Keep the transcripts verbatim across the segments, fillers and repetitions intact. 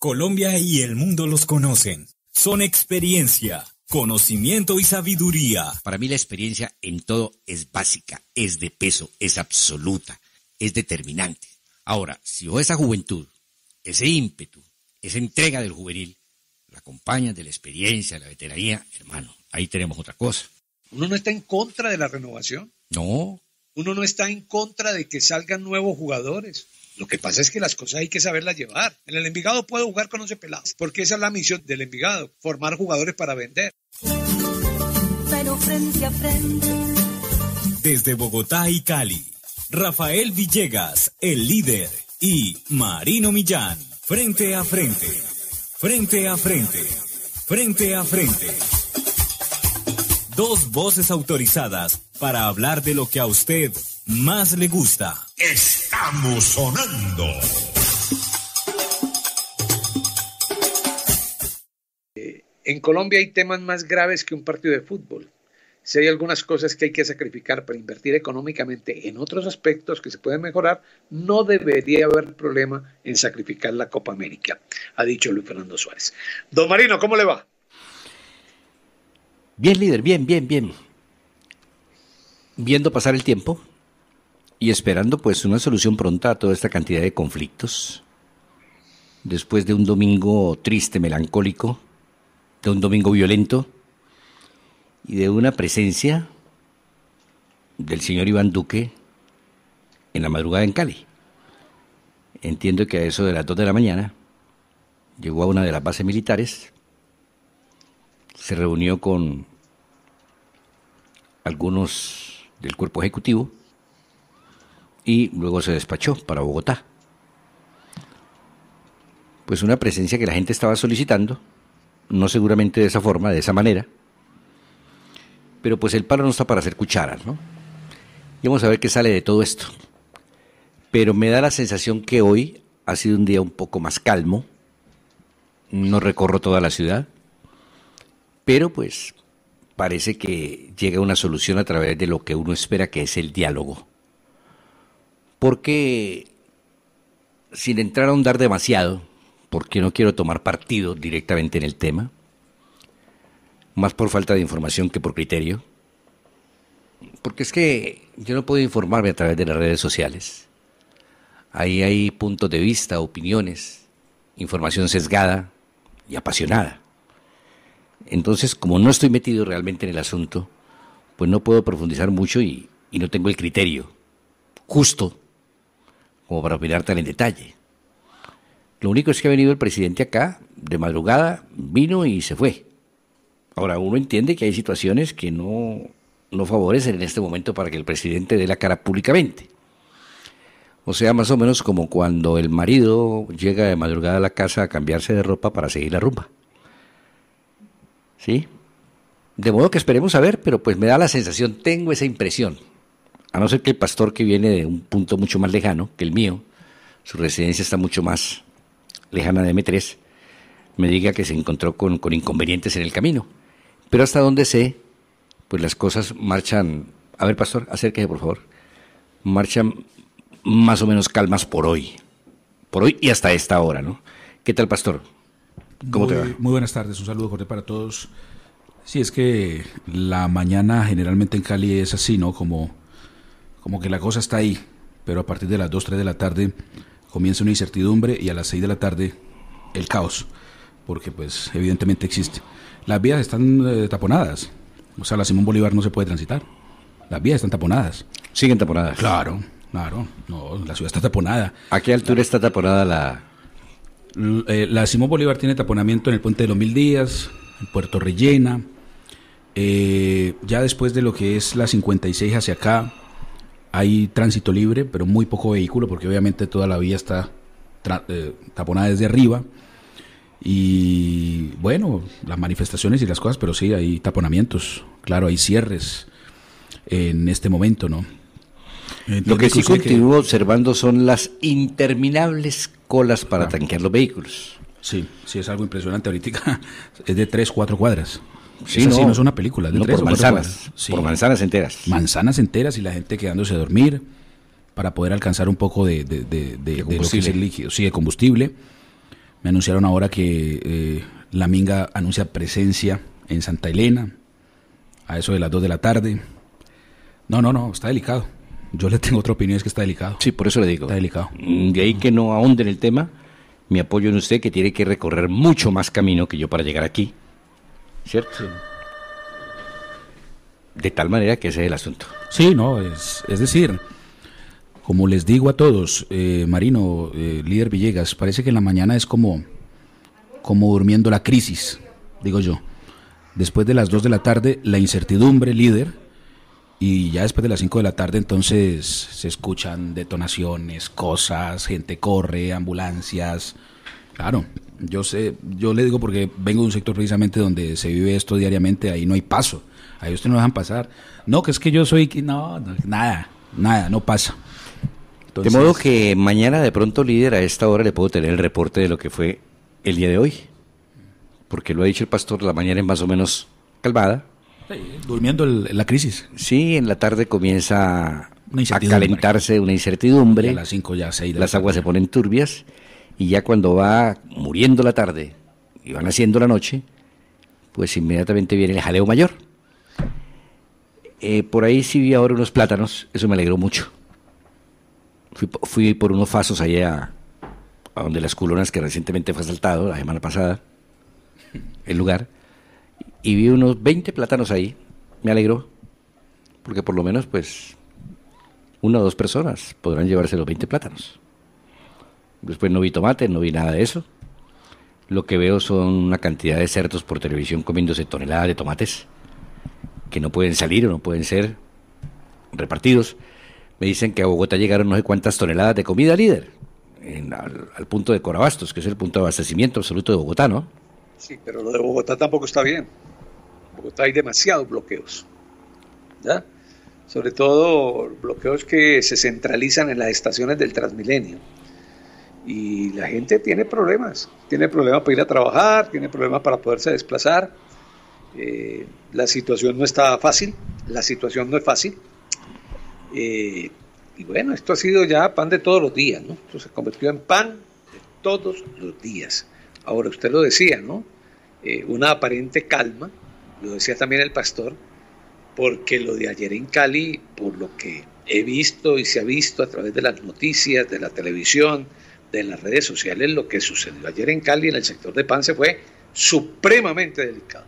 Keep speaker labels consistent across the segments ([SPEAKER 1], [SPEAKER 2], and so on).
[SPEAKER 1] Colombia y el mundo los conocen. Son experiencia, conocimiento y sabiduría.
[SPEAKER 2] Para mí la experiencia en todo es básica, es de peso, es absoluta, es determinante. Ahora, si vos esa juventud, ese ímpetu, esa entrega del juvenil, la acompañas de la experiencia, de la veteranía, hermano, ahí tenemos otra cosa.
[SPEAKER 3] ¿Uno no está en contra de la renovación?
[SPEAKER 2] No.
[SPEAKER 3] ¿Uno no está en contra de que salgan nuevos jugadores? Lo que pasa es que las cosas hay que saberlas llevar. En el Envigado puedo jugar con once pelados, porque esa es la misión del Envigado, formar jugadores para vender.
[SPEAKER 1] Pero frente a frente. Desde Bogotá y Cali, Rafael Villegas, el líder, y Marino Millán, frente a frente, frente a frente, frente a frente. Dos voces autorizadas para hablar de lo que a usted más le gusta.
[SPEAKER 4] Estamos sonando.
[SPEAKER 3] Eh, en Colombia hay temas más graves que un partido de fútbol. Si hay algunas cosas que hay que sacrificar para invertir económicamente en otros aspectos que se pueden mejorar, no debería haber problema en sacrificar la Copa América, ha dicho Luis Fernando Suárez. Don Marino, ¿cómo le va?
[SPEAKER 2] Bien, líder, bien, bien, bien. Viendo pasar el tiempo y esperando pues una solución pronta a toda esta cantidad de conflictos. Después de un domingo triste, melancólico, de un domingo violento y de una presencia del señor Iván Duque en la madrugada en Cali. Entiendo que a eso de las dos de la mañana llegó a una de las bases militares, se reunió con algunos del cuerpo ejecutivo y luego se despachó para Bogotá. Pues una presencia que la gente estaba solicitando, no seguramente de esa forma, de esa manera, pero pues el palo no está para hacer cucharas, ¿no? Y vamos a ver qué sale de todo esto. Pero me da la sensación que hoy ha sido un día un poco más calmo, no recorro toda la ciudad, pero pues parece que llega una solución a través de lo que uno espera, que es el diálogo. Porque, sin entrar a ahondar demasiado, porque no quiero tomar partido directamente en el tema, más por falta de información que por criterio, porque es que yo no puedo informarme a través de las redes sociales. Ahí hay puntos de vista, opiniones, información sesgada y apasionada. Entonces, como no estoy metido realmente en el asunto, pues no puedo profundizar mucho y, y no tengo el criterio justo como para opinar tan en detalle. Lo único es que ha venido el presidente acá, de madrugada, vino y se fue. Ahora, uno entiende que hay situaciones que no, no favorecen en este momento para que el presidente dé la cara públicamente. O sea, más o menos como cuando el marido llega de madrugada a la casa a cambiarse de ropa para seguir la rumba. ¿Sí? De modo que esperemos a ver, pero pues me da la sensación, tengo esa impresión, a no ser que el pastor, que viene de un punto mucho más lejano que el mío, su residencia está mucho más lejana de eme tres, me diga que se encontró con, con inconvenientes en el camino. Pero hasta donde sé, pues las cosas marchan, a ver, pastor, acérquese por favor, marchan más o menos calmas por hoy, por hoy y hasta esta hora, ¿no? ¿Qué tal, pastor? ¿Cómo
[SPEAKER 5] muy,
[SPEAKER 2] te va?
[SPEAKER 5] Muy buenas tardes, un saludo cordial para todos. Sí, es que la mañana generalmente en Cali es así, ¿no? Como, como que la cosa está ahí, pero a partir de las dos, tres de la tarde comienza una incertidumbre y a las seis de la tarde el caos, porque pues evidentemente existe. Las vías están eh, taponadas, o sea, la Simón Bolívar no se puede transitar, las vías están taponadas.
[SPEAKER 2] ¿Siguen taponadas?
[SPEAKER 5] Claro, claro, no, la ciudad está taponada.
[SPEAKER 2] ¿A qué altura está taponada la...?
[SPEAKER 5] La Simón Bolívar tiene taponamiento en el Puente de los Mil Días, en Puerto Rellena, eh, ya después de lo que es la cincuenta y seis hacia acá, hay tránsito libre, pero muy poco vehículo, porque obviamente toda la vía está tra- eh, taponada desde arriba, y bueno, las manifestaciones y las cosas, pero sí, hay taponamientos, claro, hay cierres en este momento, ¿no? Entiendo
[SPEAKER 2] Lo que sí continúo
[SPEAKER 5] que...
[SPEAKER 2] observando son las interminables colas para ah. tanquear los vehículos.
[SPEAKER 5] Sí, sí, es algo impresionante. Ahorita es de tres, cuatro cuadras.
[SPEAKER 2] Sí,
[SPEAKER 5] es
[SPEAKER 2] no,
[SPEAKER 5] así, no es una película, es de
[SPEAKER 2] no,
[SPEAKER 5] tres
[SPEAKER 2] por
[SPEAKER 5] o
[SPEAKER 2] manzanas,
[SPEAKER 5] cuadras. Sí.
[SPEAKER 2] Por manzanas enteras.
[SPEAKER 5] Manzanas enteras y la gente quedándose a dormir para poder alcanzar un poco de, de, de, de, de, de lo que es el líquido, sí, de combustible. Me anunciaron ahora que eh, la Minga anuncia presencia en Santa Elena a eso de las dos de la tarde. No, no, no, está delicado. Yo le tengo otra opinión, es que está delicado.
[SPEAKER 2] Sí, por eso le digo.
[SPEAKER 5] Está delicado.
[SPEAKER 2] De ahí que no ahonde en el tema, mi apoyo en usted, que tiene que recorrer mucho más camino que yo para llegar aquí. ¿Cierto? Sí. De tal manera que ese es el asunto.
[SPEAKER 5] Sí, no, es, es decir, como les digo a todos, eh, Marino, eh, líder Villegas, parece que en la mañana es como, como durmiendo la crisis, digo yo. Después de las dos de la tarde, la incertidumbre, líder, y ya después de las cinco de la tarde, entonces se escuchan detonaciones, cosas, gente corre, ambulancias. Claro, yo sé, yo le digo porque vengo de un sector precisamente donde se vive esto diariamente, ahí no hay paso. Ahí usted no dejan pasar. No, que es que yo soy... No, no nada, nada, no pasa. Entonces,
[SPEAKER 2] de modo que mañana de pronto, líder, a esta hora le puedo tener el reporte de lo que fue el día de hoy. Porque lo ha dicho el pastor, la mañana es más o menos calmada.
[SPEAKER 5] Sí, durmiendo el, la crisis.
[SPEAKER 2] Sí, en la tarde comienza a calentarse una incertidumbre.
[SPEAKER 5] Y a las cinco ya seis.
[SPEAKER 2] Las aguas se ponen turbias. Y ya cuando va muriendo la tarde y va naciendo la noche, pues inmediatamente viene el jaleo mayor. Eh, por ahí sí vi ahora unos plátanos, eso me alegró mucho. Fui, fui por unos fasos allá a donde las culonas que recientemente fue asaltado la semana pasada, el lugar, y vi unos veinte plátanos ahí. Me alegró, porque por lo menos pues una o dos personas podrán llevarse los veinte plátanos. Después no vi tomate, no vi nada de eso. Lo que veo son una cantidad de cerdos por televisión comiéndose toneladas de tomates que no pueden salir o no pueden ser repartidos. Me dicen que a Bogotá llegaron no sé cuántas toneladas de comida, líder, en, al, al punto de Corabastos, que es el punto de abastecimiento absoluto de Bogotá, ¿no?
[SPEAKER 3] Sí, pero lo de Bogotá tampoco está bien. En Bogotá hay demasiados bloqueos, ¿ya? Sobre todo bloqueos que se centralizan en las estaciones del Transmilenio. Y la gente tiene problemas, tiene problemas para ir a trabajar, tiene problemas para poderse desplazar. Eh, la situación no está fácil, la situación no es fácil. Eh, y bueno, esto ha sido ya pan de todos los días, ¿no? Esto se convirtió en pan de todos los días. Ahora, usted lo decía, ¿no? Eh, una aparente calma, lo decía también el pastor, porque lo de ayer en Cali, por lo que he visto y se ha visto a través de las noticias, de la televisión, de las redes sociales, lo que sucedió ayer en Cali en el sector de Pance fue supremamente delicado.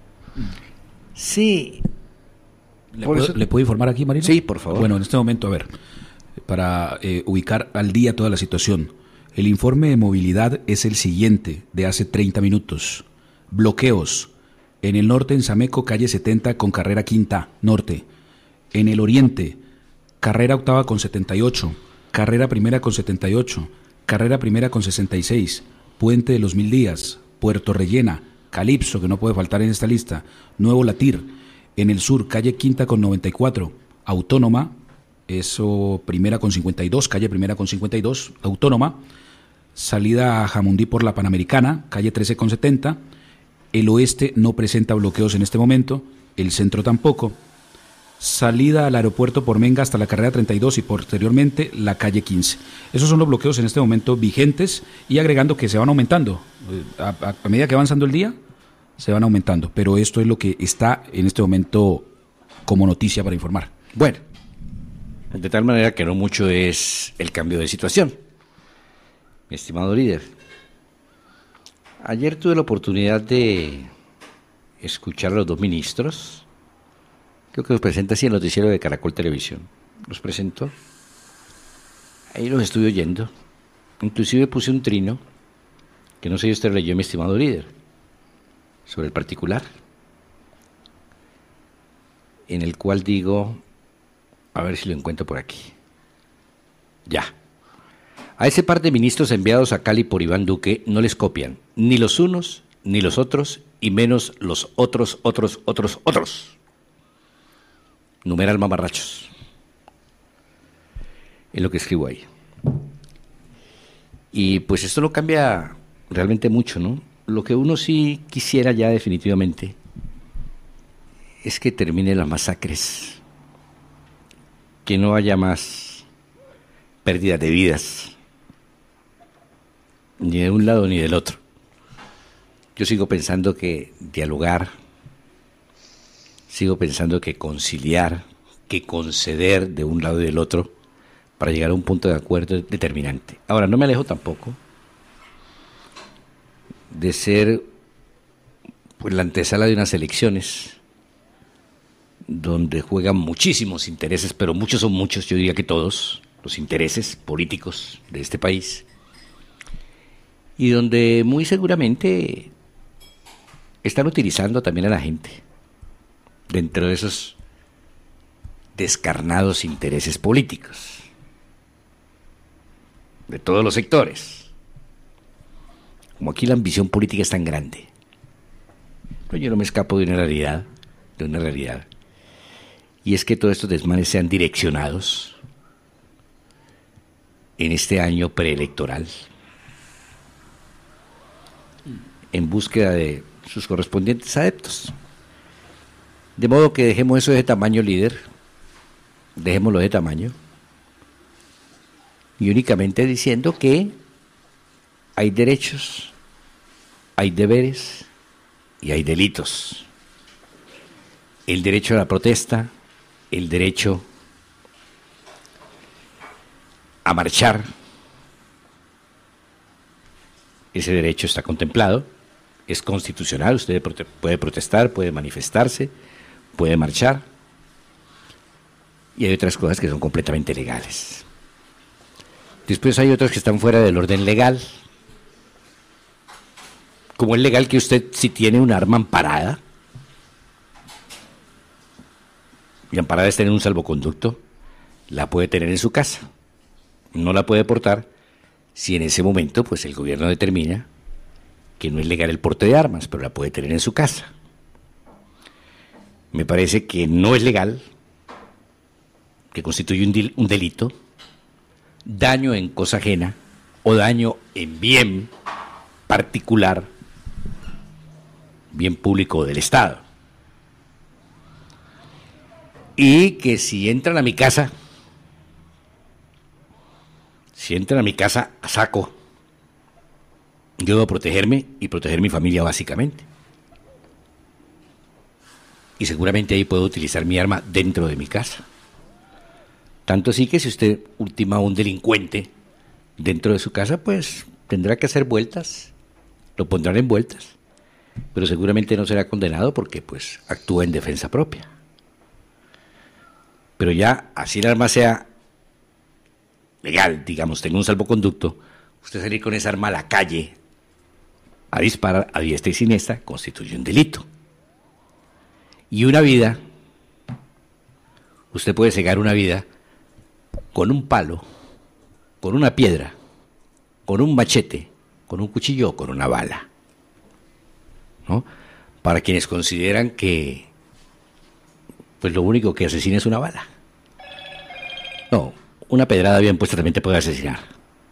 [SPEAKER 2] Sí.
[SPEAKER 5] ¿Le puedo, eso... ¿Le puedo informar aquí, Marino?
[SPEAKER 2] Sí, por favor.
[SPEAKER 5] Bueno, en este momento, a ver, para eh, ubicar al día toda la situación, el informe de movilidad es el siguiente, de hace treinta minutos. Bloqueos. En el norte, en Sameco, calle setenta con carrera quinta, norte. En el oriente, carrera octava con setenta y ocho, carrera primera con setenta y ocho, carrera primera con sesenta y seis, Puente de los Mil Días, Puerto Rellena, Calipso, que no puede faltar en esta lista, Nuevo Latir. En el sur, calle quinta con noventa y cuatro, Autónoma, eso primera con cincuenta y dos, calle primera con cincuenta y dos, Autónoma. Salida a Jamundí por la Panamericana, calle trece con setenta. El oeste no presenta bloqueos en este momento, el centro tampoco. Salida al aeropuerto por Menga hasta la carrera treinta y dos y posteriormente la calle quince. Esos son los bloqueos en este momento vigentes y agregando que se van aumentando. A, a, a medida que va avanzando el día, se van aumentando. Pero esto es lo que está en este momento como noticia para informar.
[SPEAKER 2] Bueno, de tal manera que no mucho es el cambio de situación. Mi estimado líder, ayer tuve la oportunidad de escuchar a los dos ministros. Creo que los presenta así en el noticiero de Caracol Televisión. Los presentó. Ahí los estuve oyendo. Inclusive puse un trino, que no sé si usted leyó, mi estimado líder, sobre el particular, en el cual digo, a ver si lo encuentro por aquí. Ya. A ese par de ministros enviados a Cali por Iván Duque no les copian ni los unos ni los otros, y menos los otros, otros, otros, otros. Numeral mamarrachos. Es lo que escribo ahí. Y pues esto no cambia realmente mucho, ¿no? Lo que uno sí quisiera ya definitivamente es que terminen las masacres, que no haya más pérdidas de vidas, ni de un lado ni del otro. Yo sigo pensando que dialogar, sigo pensando que conciliar, que conceder de un lado y del otro para llegar a un punto de acuerdo es determinante. Ahora, no me alejo tampoco de ser pues la antesala de unas elecciones donde juegan muchísimos intereses, pero muchos son muchos, yo diría que todos, los intereses políticos de este país, y donde muy seguramente están utilizando también a la gente dentro de esos descarnados intereses políticos de todos los sectores. Como aquí la ambición política es tan grande, pero yo no me escapo de una realidad, de una realidad, y es que todos estos desmanes sean direccionados en este año preelectoral en búsqueda de sus correspondientes adeptos. De modo que dejemos eso de tamaño, líder, dejémoslo de tamaño, y únicamente diciendo que hay derechos, hay deberes y hay delitos. El derecho a la protesta, el derecho a marchar, ese derecho está contemplado, es constitucional, usted puede protestar, puede manifestarse, puede marchar, y hay otras cosas que son completamente legales. Después hay otras que están fuera del orden legal, como es legal que usted, si tiene un arma amparada, y amparada es tener un salvoconducto, la puede tener en su casa, no la puede portar si en ese momento pues el gobierno determina que no es legal el porte de armas, pero la puede tener en su casa. Me parece que no es legal, que constituye un, del, un delito, daño en cosa ajena o daño en bien particular, bien público del Estado. Y que si entran a mi casa, si entran a mi casa a saco, yo debo protegerme y proteger mi familia básicamente. Y seguramente ahí puedo utilizar mi arma dentro de mi casa. Tanto así que si usted ultima a un delincuente dentro de su casa, pues tendrá que hacer vueltas, lo pondrán en vueltas, pero seguramente no será condenado porque pues actúa en defensa propia. Pero ya, así el arma sea legal, digamos, tenga un salvoconducto, usted salir con esa arma a la calle a disparar a diestra y siniestra constituye un delito. Y una vida, usted puede cegar una vida con un palo, con una piedra, con un machete, con un cuchillo o con una bala, ¿no? Para quienes consideran que pues lo único que asesina es una bala. No, una pedrada bien puesta también te puede asesinar.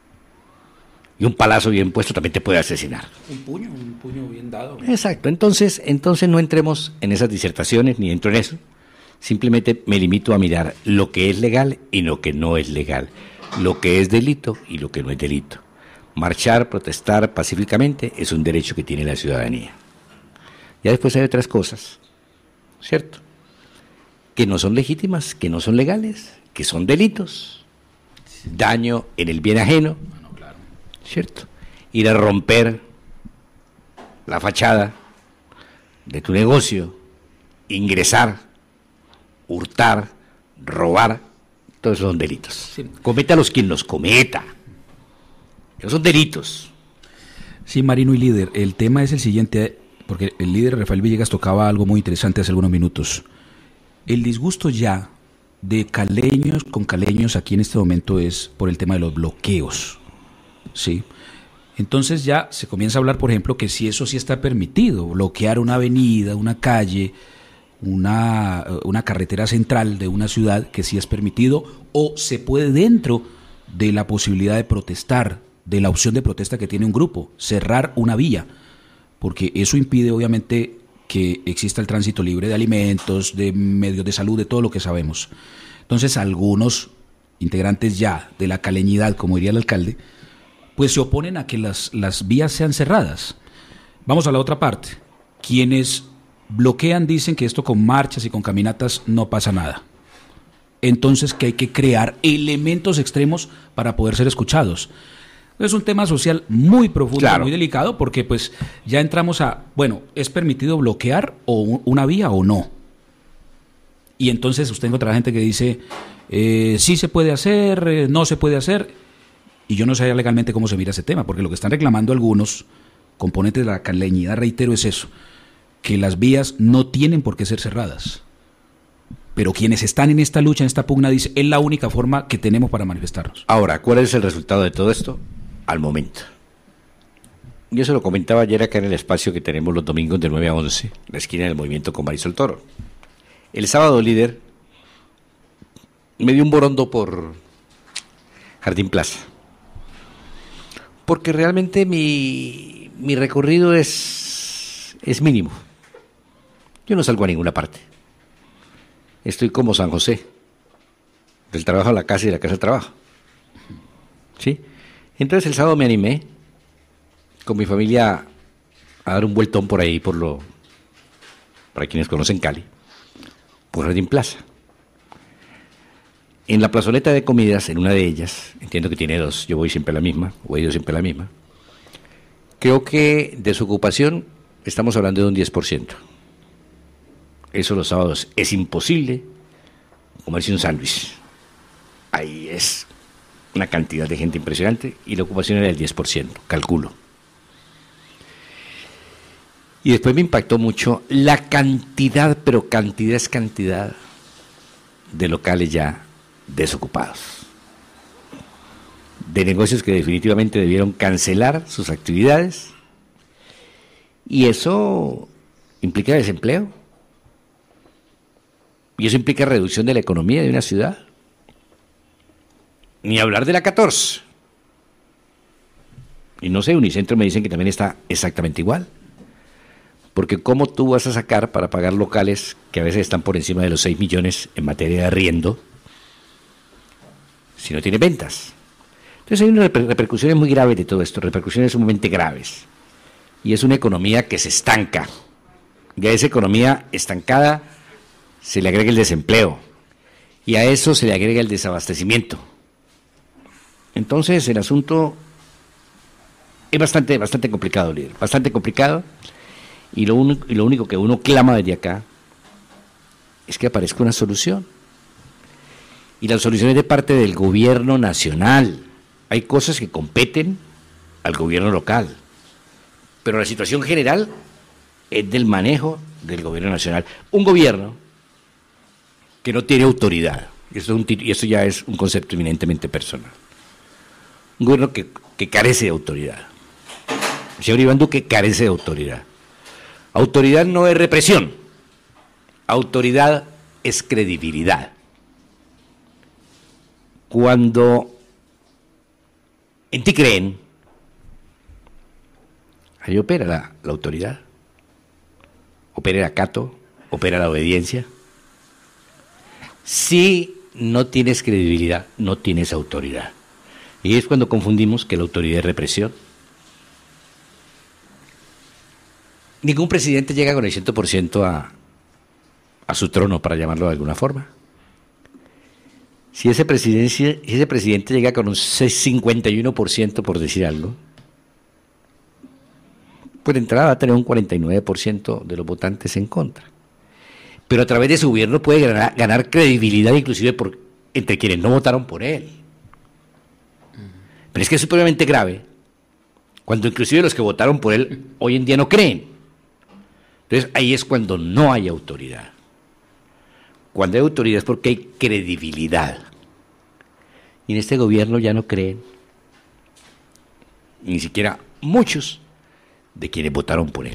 [SPEAKER 2] Y un palazo bien puesto también te puede asesinar.
[SPEAKER 5] Un puño, un puño bien dado.
[SPEAKER 2] Exacto, entonces, entonces no entremos en esas disertaciones ni entro en eso. Simplemente me limito a mirar lo que es legal y lo que no es legal, lo que es delito y lo que no es delito. Marchar, protestar pacíficamente es un derecho que tiene la ciudadanía. Ya después hay otras cosas, ¿cierto?, que no son legítimas, que no son legales, que son delitos. Daño en el bien ajeno,
[SPEAKER 5] Bueno, claro.
[SPEAKER 2] ¿cierto? Ir a romper la fachada de tu negocio, ingresar, hurtar, robar, todos son delitos.
[SPEAKER 5] Sí.
[SPEAKER 2] Cométalos quien los cometa. Esos son delitos.
[SPEAKER 5] Sí, Marino y líder, el tema es el siguiente, porque el líder Rafael Villegas tocaba algo muy interesante hace algunos minutos. El disgusto ya de caleños con caleños aquí en este momento es por el tema de los bloqueos, ¿sí? Entonces ya se comienza a hablar, por ejemplo, que si eso sí está permitido, bloquear una avenida, una calle, una, una carretera central de una ciudad, que sí es permitido, o se puede dentro de la posibilidad de protestar, de la opción de protesta que tiene un grupo, cerrar una vía, porque eso impide obviamente que exista el tránsito libre de alimentos, de medios de salud, de todo lo que sabemos. Entonces algunos integrantes ya de la caleñidad, como diría el alcalde, pues se oponen a que las, las vías sean cerradas. Vamos a la otra parte. Quienes bloquean dicen que esto con marchas y con caminatas no pasa nada. Entonces que hay que crear elementos extremos para poder ser escuchados. Es un tema social muy profundo, claro, muy delicado, porque pues ya entramos a, bueno, ¿es permitido bloquear o una vía o no? Y entonces usted encuentra gente que dice, eh, sí se puede hacer, eh, no se puede hacer, y yo no sé legalmente cómo se mira ese tema, porque lo que están reclamando algunos componentes de la caleñidad, reitero, es eso, que las vías no tienen por qué ser cerradas. Pero quienes están en esta lucha, en esta pugna, dicen, es la única forma que tenemos para manifestarnos.
[SPEAKER 2] Ahora, ¿cuál es el resultado de todo esto? Al momento. Yo se lo comentaba ayer acá en el espacio que tenemos los domingos de nueve a once, la esquina del movimiento con Marisol Toro. El sábado, líder, me dio un borondo por Jardín Plaza. Porque realmente mi, mi recorrido es, es mínimo. Yo no salgo a ninguna parte. Estoy como San José, del trabajo a la casa y de la casa al trabajo. ¿Sí? Entonces el sábado me animé con mi familia a dar un vueltón por ahí, por lo, para quienes conocen Cali, por Jardín Plaza. En la plazoleta de comidas, en una de ellas, entiendo que tiene dos, yo voy siempre a la misma, o he ido siempre a la misma, creo que de su ocupación estamos hablando de un diez por ciento. Eso los sábados es imposible comerse un sándwich. Ahí es una cantidad de gente impresionante y la ocupación era del diez por ciento, calculo. Y después me impactó mucho la cantidad, pero cantidad es cantidad, de locales ya desocupados. De negocios que definitivamente debieron cancelar sus actividades. Y eso implica desempleo. Y eso implica reducción de la economía de una ciudad. Ni hablar de la catorce. Y no sé, Unicentro me dicen que también está exactamente igual. Porque ¿cómo tú vas a sacar para pagar locales que a veces están por encima de los seis millones en materia de arriendo si no tiene ventas? Entonces hay unas repercusiones muy graves de todo esto, repercusiones sumamente graves. Y es una economía que se estanca. Y a esa economía estancada se le agrega el desempleo. Y a eso se le agrega el desabastecimiento. Entonces el asunto es bastante, bastante complicado, líder, bastante complicado, y lo, único, y lo único que uno clama desde acá es que aparezca una solución. Y la solución es de parte del gobierno nacional. Hay cosas que competen al gobierno local, pero la situación general es del manejo del gobierno nacional. Un gobierno que no tiene autoridad, y esto, es un, y esto ya es un concepto eminentemente personal. Un gobierno que, que carece de autoridad. El señor Iván Duque carece de autoridad. Autoridad no es represión. Autoridad es credibilidad. Cuando en ti creen, ahí opera la, la autoridad. Opera el acato, opera la obediencia. Si no tienes credibilidad, no tienes autoridad. Y es cuando confundimos que la autoridad es represión. Ningún presidente llega con el cien por ciento a, a su trono, para llamarlo de alguna forma. Si ese, si ese presidente llega con un cincuenta y uno por ciento, por decir algo, pues de entrada va a tener un cuarenta y nueve por ciento de los votantes en contra. Pero a través de su gobierno puede ganar, ganar credibilidad, inclusive por, entre quienes no votaron por él. Pero es que es supremamente grave cuando inclusive los que votaron por él hoy en día no creen. Entonces ahí es cuando no hay autoridad. Cuando hay autoridad es porque hay credibilidad. Y en este gobierno ya no creen, ni siquiera muchos de quienes votaron por él.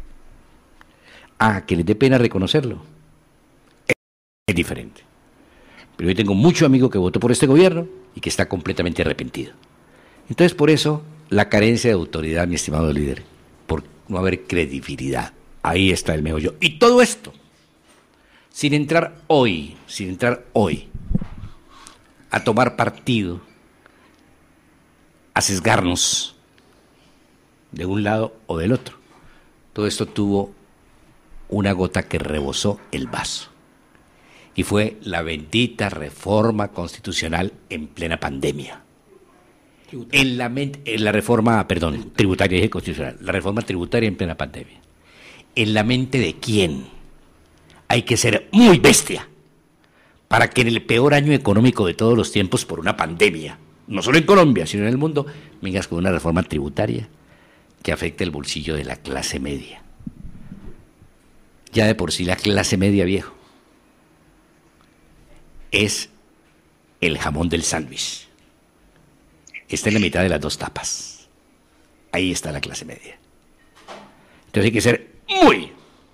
[SPEAKER 2] Ah, que les dé pena reconocerlo, es diferente. Pero yo tengo mucho amigo que votó por este gobierno y que está completamente arrepentido. Entonces, por eso, la carencia de autoridad, mi estimado líder, por no haber credibilidad. Ahí está el meollo. Y todo esto, sin entrar hoy, sin entrar hoy, a tomar partido, a sesgarnos de un lado o del otro. Todo esto tuvo una gota que rebosó el vaso. Y fue la bendita reforma constitucional en plena pandemia. En la, en la reforma, perdón, tributaria y constitucional, la reforma tributaria en plena pandemia. ¿En la mente de quién? Hay que ser muy bestia para que en el peor año económico de todos los tiempos por una pandemia, no solo en Colombia, sino en el mundo, vengas con una reforma tributaria que afecte el bolsillo de la clase media. Ya de por sí la clase media, viejo, es el jamón del sándwich. Está en la mitad de las dos tapas. Ahí está la clase media. Entonces hay que ser muy,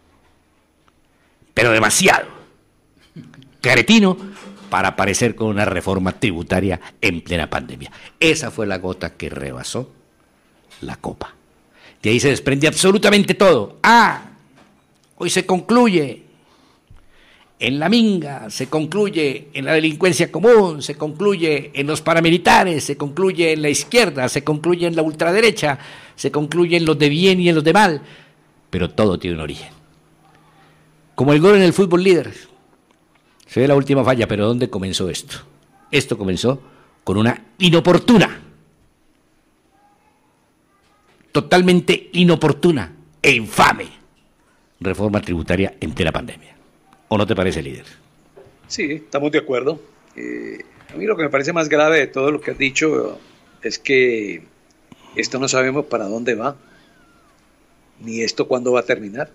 [SPEAKER 2] pero demasiado cretino para aparecer con una reforma tributaria en plena pandemia. Esa fue la gota que rebasó la copa. De ahí se desprende absolutamente todo. Ah, hoy se concluye en la minga, se concluye en la delincuencia común, se concluye en los paramilitares, se concluye en la izquierda, se concluye en la ultraderecha, se concluye en los de bien y en los de mal, pero todo tiene un origen. Como el gol en el fútbol, líder. Se ve la última falla, pero ¿dónde comenzó esto? Esto comenzó con una inoportuna, totalmente inoportuna e infame reforma tributaria en plena pandemia. ¿O no te parece, líder?
[SPEAKER 3] Sí, estamos de acuerdo. Eh, a mí lo que me parece más grave de todo lo que has dicho es que esto no sabemos para dónde va, ni esto cuándo va a terminar.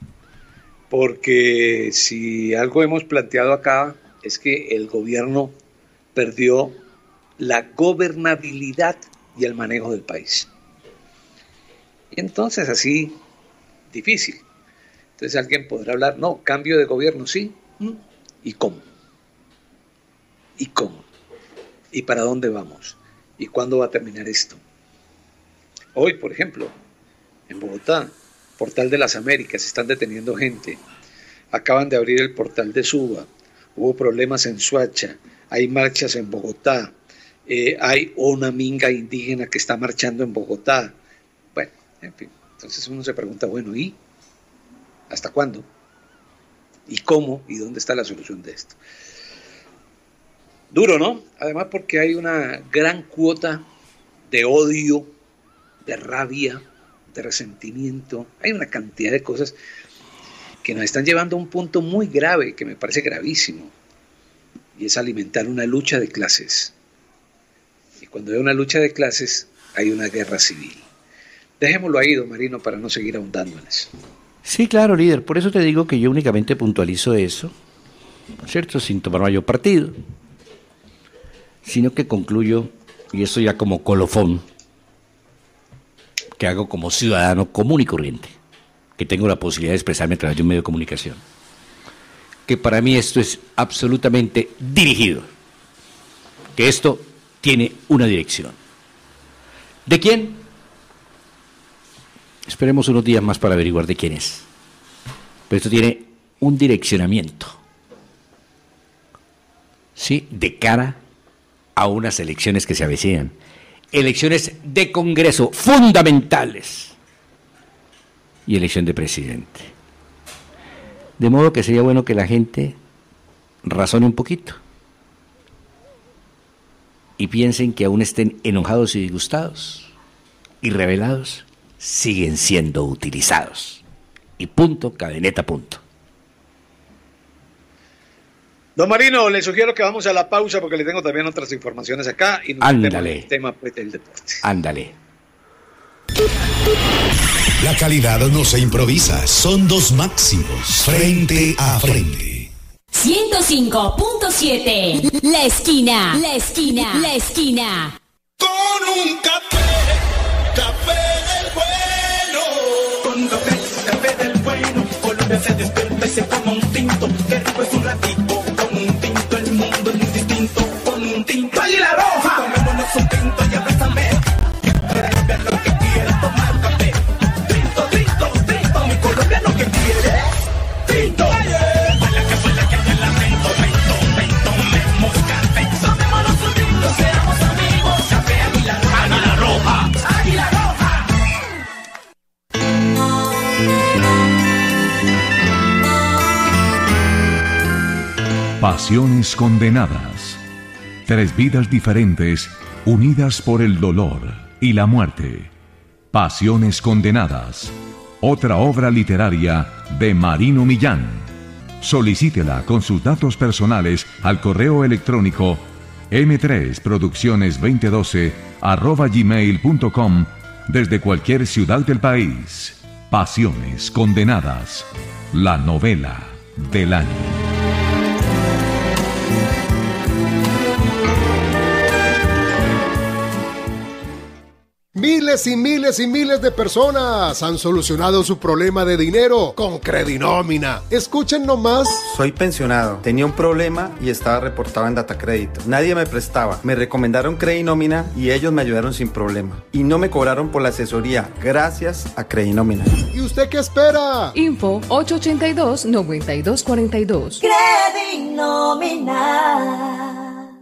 [SPEAKER 3] Porque si algo hemos planteado acá es que el gobierno perdió la gobernabilidad y el manejo del país. Y entonces así, difícil. Entonces alguien podrá hablar, no, cambio de gobierno, sí. ¿Y cómo? ¿Y cómo? ¿Y para dónde vamos? ¿Y cuándo va a terminar esto? Hoy, por ejemplo, en Bogotá, Portal de las Américas, están deteniendo gente. Acaban de abrir el portal de Suba. Hubo problemas en Soacha. Hay marchas en Bogotá. Eh, hay una minga indígena que está marchando en Bogotá. Bueno, en fin. Entonces uno se pregunta, bueno, ¿y hasta cuándo? ¿Y cómo? ¿Y dónde está la solución de esto? Duro, ¿no? Además porque hay una gran cuota de odio, de rabia, de resentimiento. Hay una cantidad de cosas que nos están llevando a un punto muy grave, que me parece gravísimo, y es alimentar una lucha de clases. Y cuando hay una lucha de clases, hay una guerra civil. Dejémoslo ahí, don Marino, para no seguir ahondando en eso.
[SPEAKER 2] Sí, claro, líder. Por eso te digo que yo únicamente puntualizo eso, ¿cierto? Sin tomar mayor partido, sino que concluyo, y esto ya como colofón, que hago como ciudadano común y corriente, que tengo la posibilidad de expresarme a través de un medio de comunicación, que para mí esto es absolutamente dirigido, que esto tiene una dirección. ¿De quién? Esperemos unos días más para averiguar de quién es. Pero esto tiene un direccionamiento, ¿sí? De cara a unas elecciones que se avecinan. Elecciones de Congreso fundamentales y elección de presidente. De modo que sería bueno que la gente razone un poquito y piensen que aún estén enojados y disgustados y rebelados, siguen siendo utilizados. Y punto, cadeneta, punto.
[SPEAKER 3] Don Marino, le sugiero que vamos a la pausa porque le tengo también otras informaciones acá y nos metemos en el tema pues, del deporte.
[SPEAKER 2] Ándale.
[SPEAKER 4] La calidad no se improvisa, son dos máximos, frente a frente.
[SPEAKER 6] ciento cinco punto siete, La Esquina, La Esquina, La Esquina.
[SPEAKER 7] Con un café, café del bueno. Con café, café del bueno. Colombia se despierta y se toma un tinto. Qué rico es un ratito. Con un tinto el mundo es muy distinto. Con un tinto. ¡Águila Roja! Tomémonos un tinto y abrázame. Colombia lo que quiere tomar café. Tinto, tinto, tinto. Mi Colombia lo que quiere. Tinto. Baila que baila que te lamento. Tinto, tinto. Tomemos café. Tomémonos un tinto. Seamos amigos. Café Águila Roja. Águila Roja.
[SPEAKER 8] Pasiones condenadas. Tres vidas diferentes unidas por el dolor y la muerte. Pasiones condenadas. Otra obra literaria de Marino Millán. Solicítela con sus datos personales al correo electrónico eme tres producciones veinte doce arroba gmail punto com desde cualquier ciudad del país. Pasiones condenadas. La novela del año.
[SPEAKER 9] Miles y miles y miles de personas han solucionado su problema de dinero con Credinómina. Escuchen nomás.
[SPEAKER 10] Soy pensionado, tenía un problema y estaba reportado en Datacrédito. Nadie me prestaba, me recomendaron Credinómina y ellos me ayudaron sin problema. Y no me cobraron por la asesoría, gracias a Credinómina.
[SPEAKER 9] ¿Y usted qué espera?
[SPEAKER 11] Info ocho ocho dos, nueve dos cuatro dos.
[SPEAKER 6] Credinómina.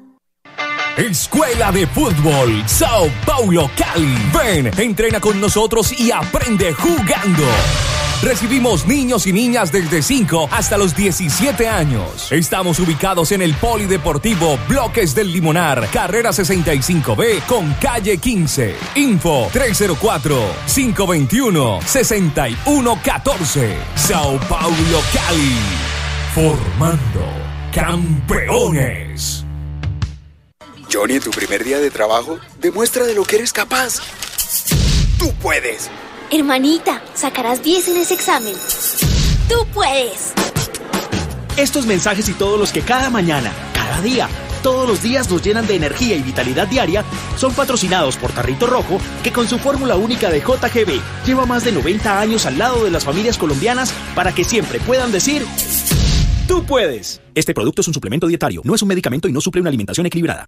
[SPEAKER 1] Escuela de Fútbol Sao Paulo Cali. Ven, entrena con nosotros y aprende jugando. Recibimos niños y niñas desde cinco hasta los diecisiete años. Estamos ubicados en el Polideportivo Bloques del Limonar, carrera sesenta y cinco B con calle quince. Info tres cero cuatro, cinco dos uno, seis uno uno cuatro. Sao Paulo Cali. Formando campeones.
[SPEAKER 12] Johnny, en tu primer día de trabajo, demuestra de lo que eres capaz. ¡Tú puedes!
[SPEAKER 13] Hermanita, sacarás diez en ese examen. ¡Tú puedes!
[SPEAKER 14] Estos mensajes y todos los que cada mañana, cada día, todos los días nos llenan de energía y vitalidad diaria son patrocinados por Tarrito Rojo, que con su fórmula única de J G B lleva más de noventa años al lado de las familias colombianas para que siempre puedan decir: ¡tú puedes! Este producto es un suplemento dietario, no es un medicamento y no suple una alimentación equilibrada.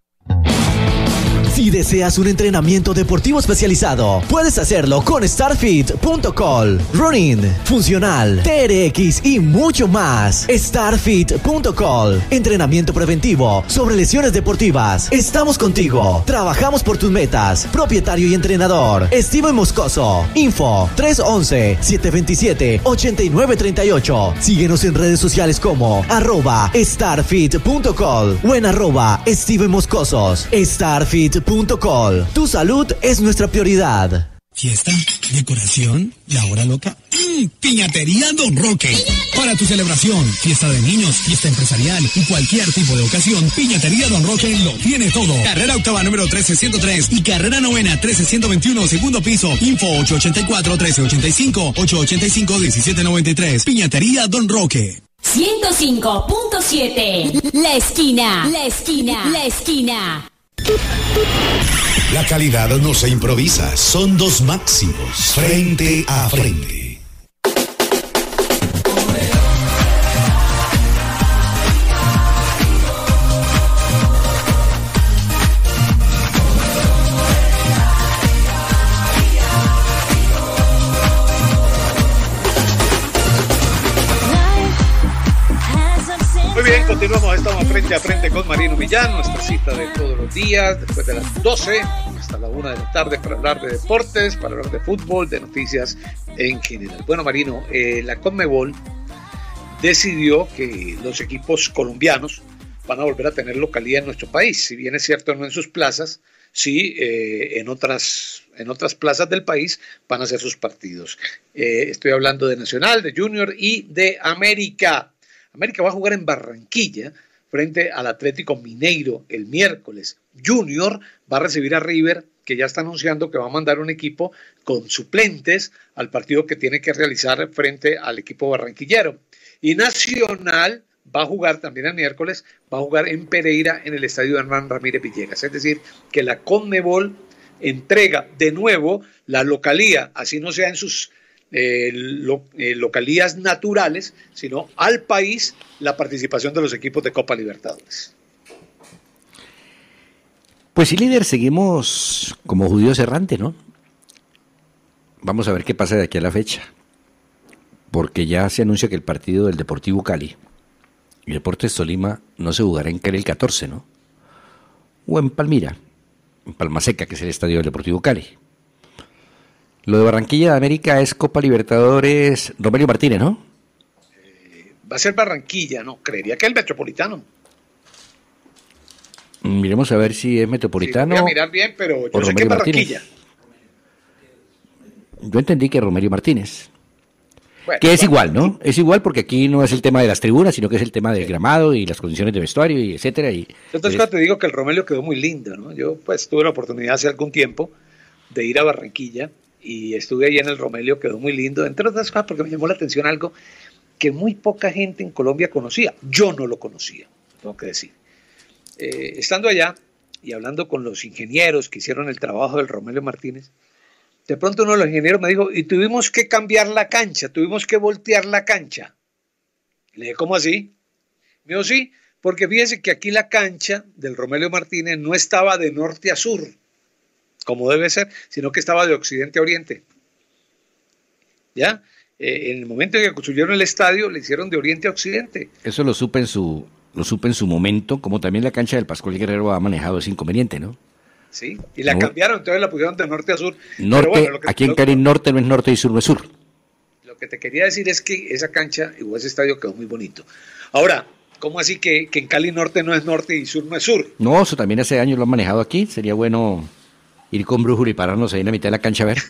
[SPEAKER 15] Si deseas un entrenamiento deportivo especializado, puedes hacerlo con starfit punto col. Running, funcional, T R X y mucho más. starfit punto col. Entrenamiento preventivo sobre lesiones deportivas. Estamos contigo. Trabajamos por tus metas. Propietario y entrenador Steven Moscoso. Info tres once, siete veintisiete, ochenta y nueve treinta y ocho. Síguenos en redes sociales como arroba starfit punto col o en arroba Steven Moscosos. starfit punto col. Tu salud es nuestra prioridad.
[SPEAKER 16] Fiesta, decoración, la hora loca. ¡Mmm! Piñatería Don Roque. Para tu celebración, fiesta de niños, fiesta empresarial y cualquier tipo de ocasión, Piñatería Don Roque lo tiene todo. Carrera octava número trece ciento tres y carrera novena trece ciento veintiuno, segundo piso. Info ocho ocho cuatro, trece ochenta y cinco, ocho ocho cinco, diecisiete noventa y tres. Piñatería Don Roque.
[SPEAKER 6] ciento cinco punto siete. La esquina. La esquina. La esquina.
[SPEAKER 4] La calidad no se improvisa, son dos máximos, frente a frente.
[SPEAKER 3] Muy bien, continuamos, estamos frente a frente con Marino Millán, nuestra cita de todos los días, después de las doce hasta la una de la tarde para hablar de deportes, para hablar de fútbol, de noticias en general. Bueno, Marino, eh, la Conmebol decidió que los equipos colombianos van a volver a tener localidad en nuestro país, si bien es cierto no en sus plazas, sí eh, en otras en otras plazas del país van a hacer sus partidos. Eh, estoy hablando de Nacional, de Junior y de América. América va a jugar en Barranquilla frente al Atlético Mineiro el miércoles. Junior va a recibir a River, que ya está anunciando que va a mandar un equipo con suplentes al partido que tiene que realizar frente al equipo barranquillero. Y Nacional va a jugar también el miércoles, va a jugar en Pereira en el estadio Hernán Ramírez Villegas. Es decir, que la Conmebol entrega de nuevo la localía, así no sea en sus Eh, lo, eh, localías naturales, sino al país la participación de los equipos de Copa Libertadores.
[SPEAKER 2] Pues sí, líder, seguimos como judíos errantes, ¿no? Vamos a ver qué pasa de aquí a la fecha, porque ya se anuncia que el partido del Deportivo Cali y Deportes Tolima no se jugará en Cali el catorce, ¿no? O en Palmira, en Palmaseca, que es el estadio del Deportivo Cali. Lo de Barranquilla de América es Copa Libertadores Romelio Martínez, ¿no?
[SPEAKER 3] Eh, Va a ser Barranquilla, no, creería que el Metropolitano.
[SPEAKER 2] Miremos a ver si es Metropolitano.
[SPEAKER 3] Sí, voy a mirar bien, pero yo sé que es Barranquilla.
[SPEAKER 2] Yo entendí que Romelio Martínez.
[SPEAKER 3] Bueno,
[SPEAKER 2] que es
[SPEAKER 3] bueno,
[SPEAKER 2] igual, ¿no? Es igual porque aquí no es el tema de las tribunas, sino que es el tema del gramado y las condiciones de vestuario y etcétera. Y
[SPEAKER 3] entonces es... te digo que el Romelio quedó muy lindo, ¿no? Yo pues tuve la oportunidad hace algún tiempo de ir a Barranquilla y estuve ahí en el Romelio, quedó muy lindo, entre otras cosas porque me llamó la atención algo que muy poca gente en Colombia conocía. Yo no lo conocía, tengo que decir. Eh, estando allá y hablando con los ingenieros que hicieron el trabajo del Romelio Martínez, de pronto uno de los ingenieros me dijo, y tuvimos que cambiar la cancha, tuvimos que voltear la cancha. Le dije, ¿cómo así? Me dijo, sí, porque fíjese que aquí la cancha del Romelio Martínez no estaba de norte a sur, como debe ser, sino que estaba de occidente a oriente. ¿Ya? Eh, en el momento en que construyeron el estadio, le hicieron de oriente a occidente.
[SPEAKER 2] Eso lo supe en su, lo supe en su momento, como también la cancha del Pascual Guerrero ha manejado ese inconveniente, ¿no?
[SPEAKER 3] Sí, y la
[SPEAKER 2] no.
[SPEAKER 3] cambiaron, entonces la pusieron de norte a sur.
[SPEAKER 2] Norte,
[SPEAKER 3] Pero bueno, que,
[SPEAKER 2] aquí en Cali norte no es norte y sur no es sur.
[SPEAKER 3] Lo que te quería decir es que esa cancha o ese estadio quedó muy bonito. Ahora, ¿cómo así que, que en Cali norte no es norte y sur no es sur?
[SPEAKER 2] No, eso también hace años lo han manejado aquí. Sería bueno ir con brújula y pararnos ahí en la mitad de la cancha a ver.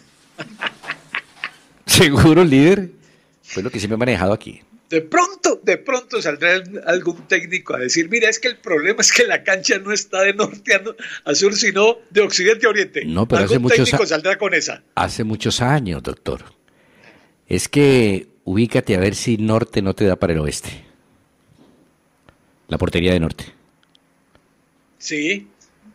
[SPEAKER 2] Seguro, líder. Fue lo que siempre he manejado aquí.
[SPEAKER 3] De pronto, de pronto saldrá algún técnico a decir, mira, es que el problema es que la cancha no está de norte a, no, a sur, sino de occidente a oriente.
[SPEAKER 2] No, pero
[SPEAKER 3] algún
[SPEAKER 2] hace muchos
[SPEAKER 3] técnico saldrá con esa.
[SPEAKER 2] Hace muchos años, doctor. Es que ubícate a ver si norte no te da para el oeste. La portería de norte.
[SPEAKER 3] Sí.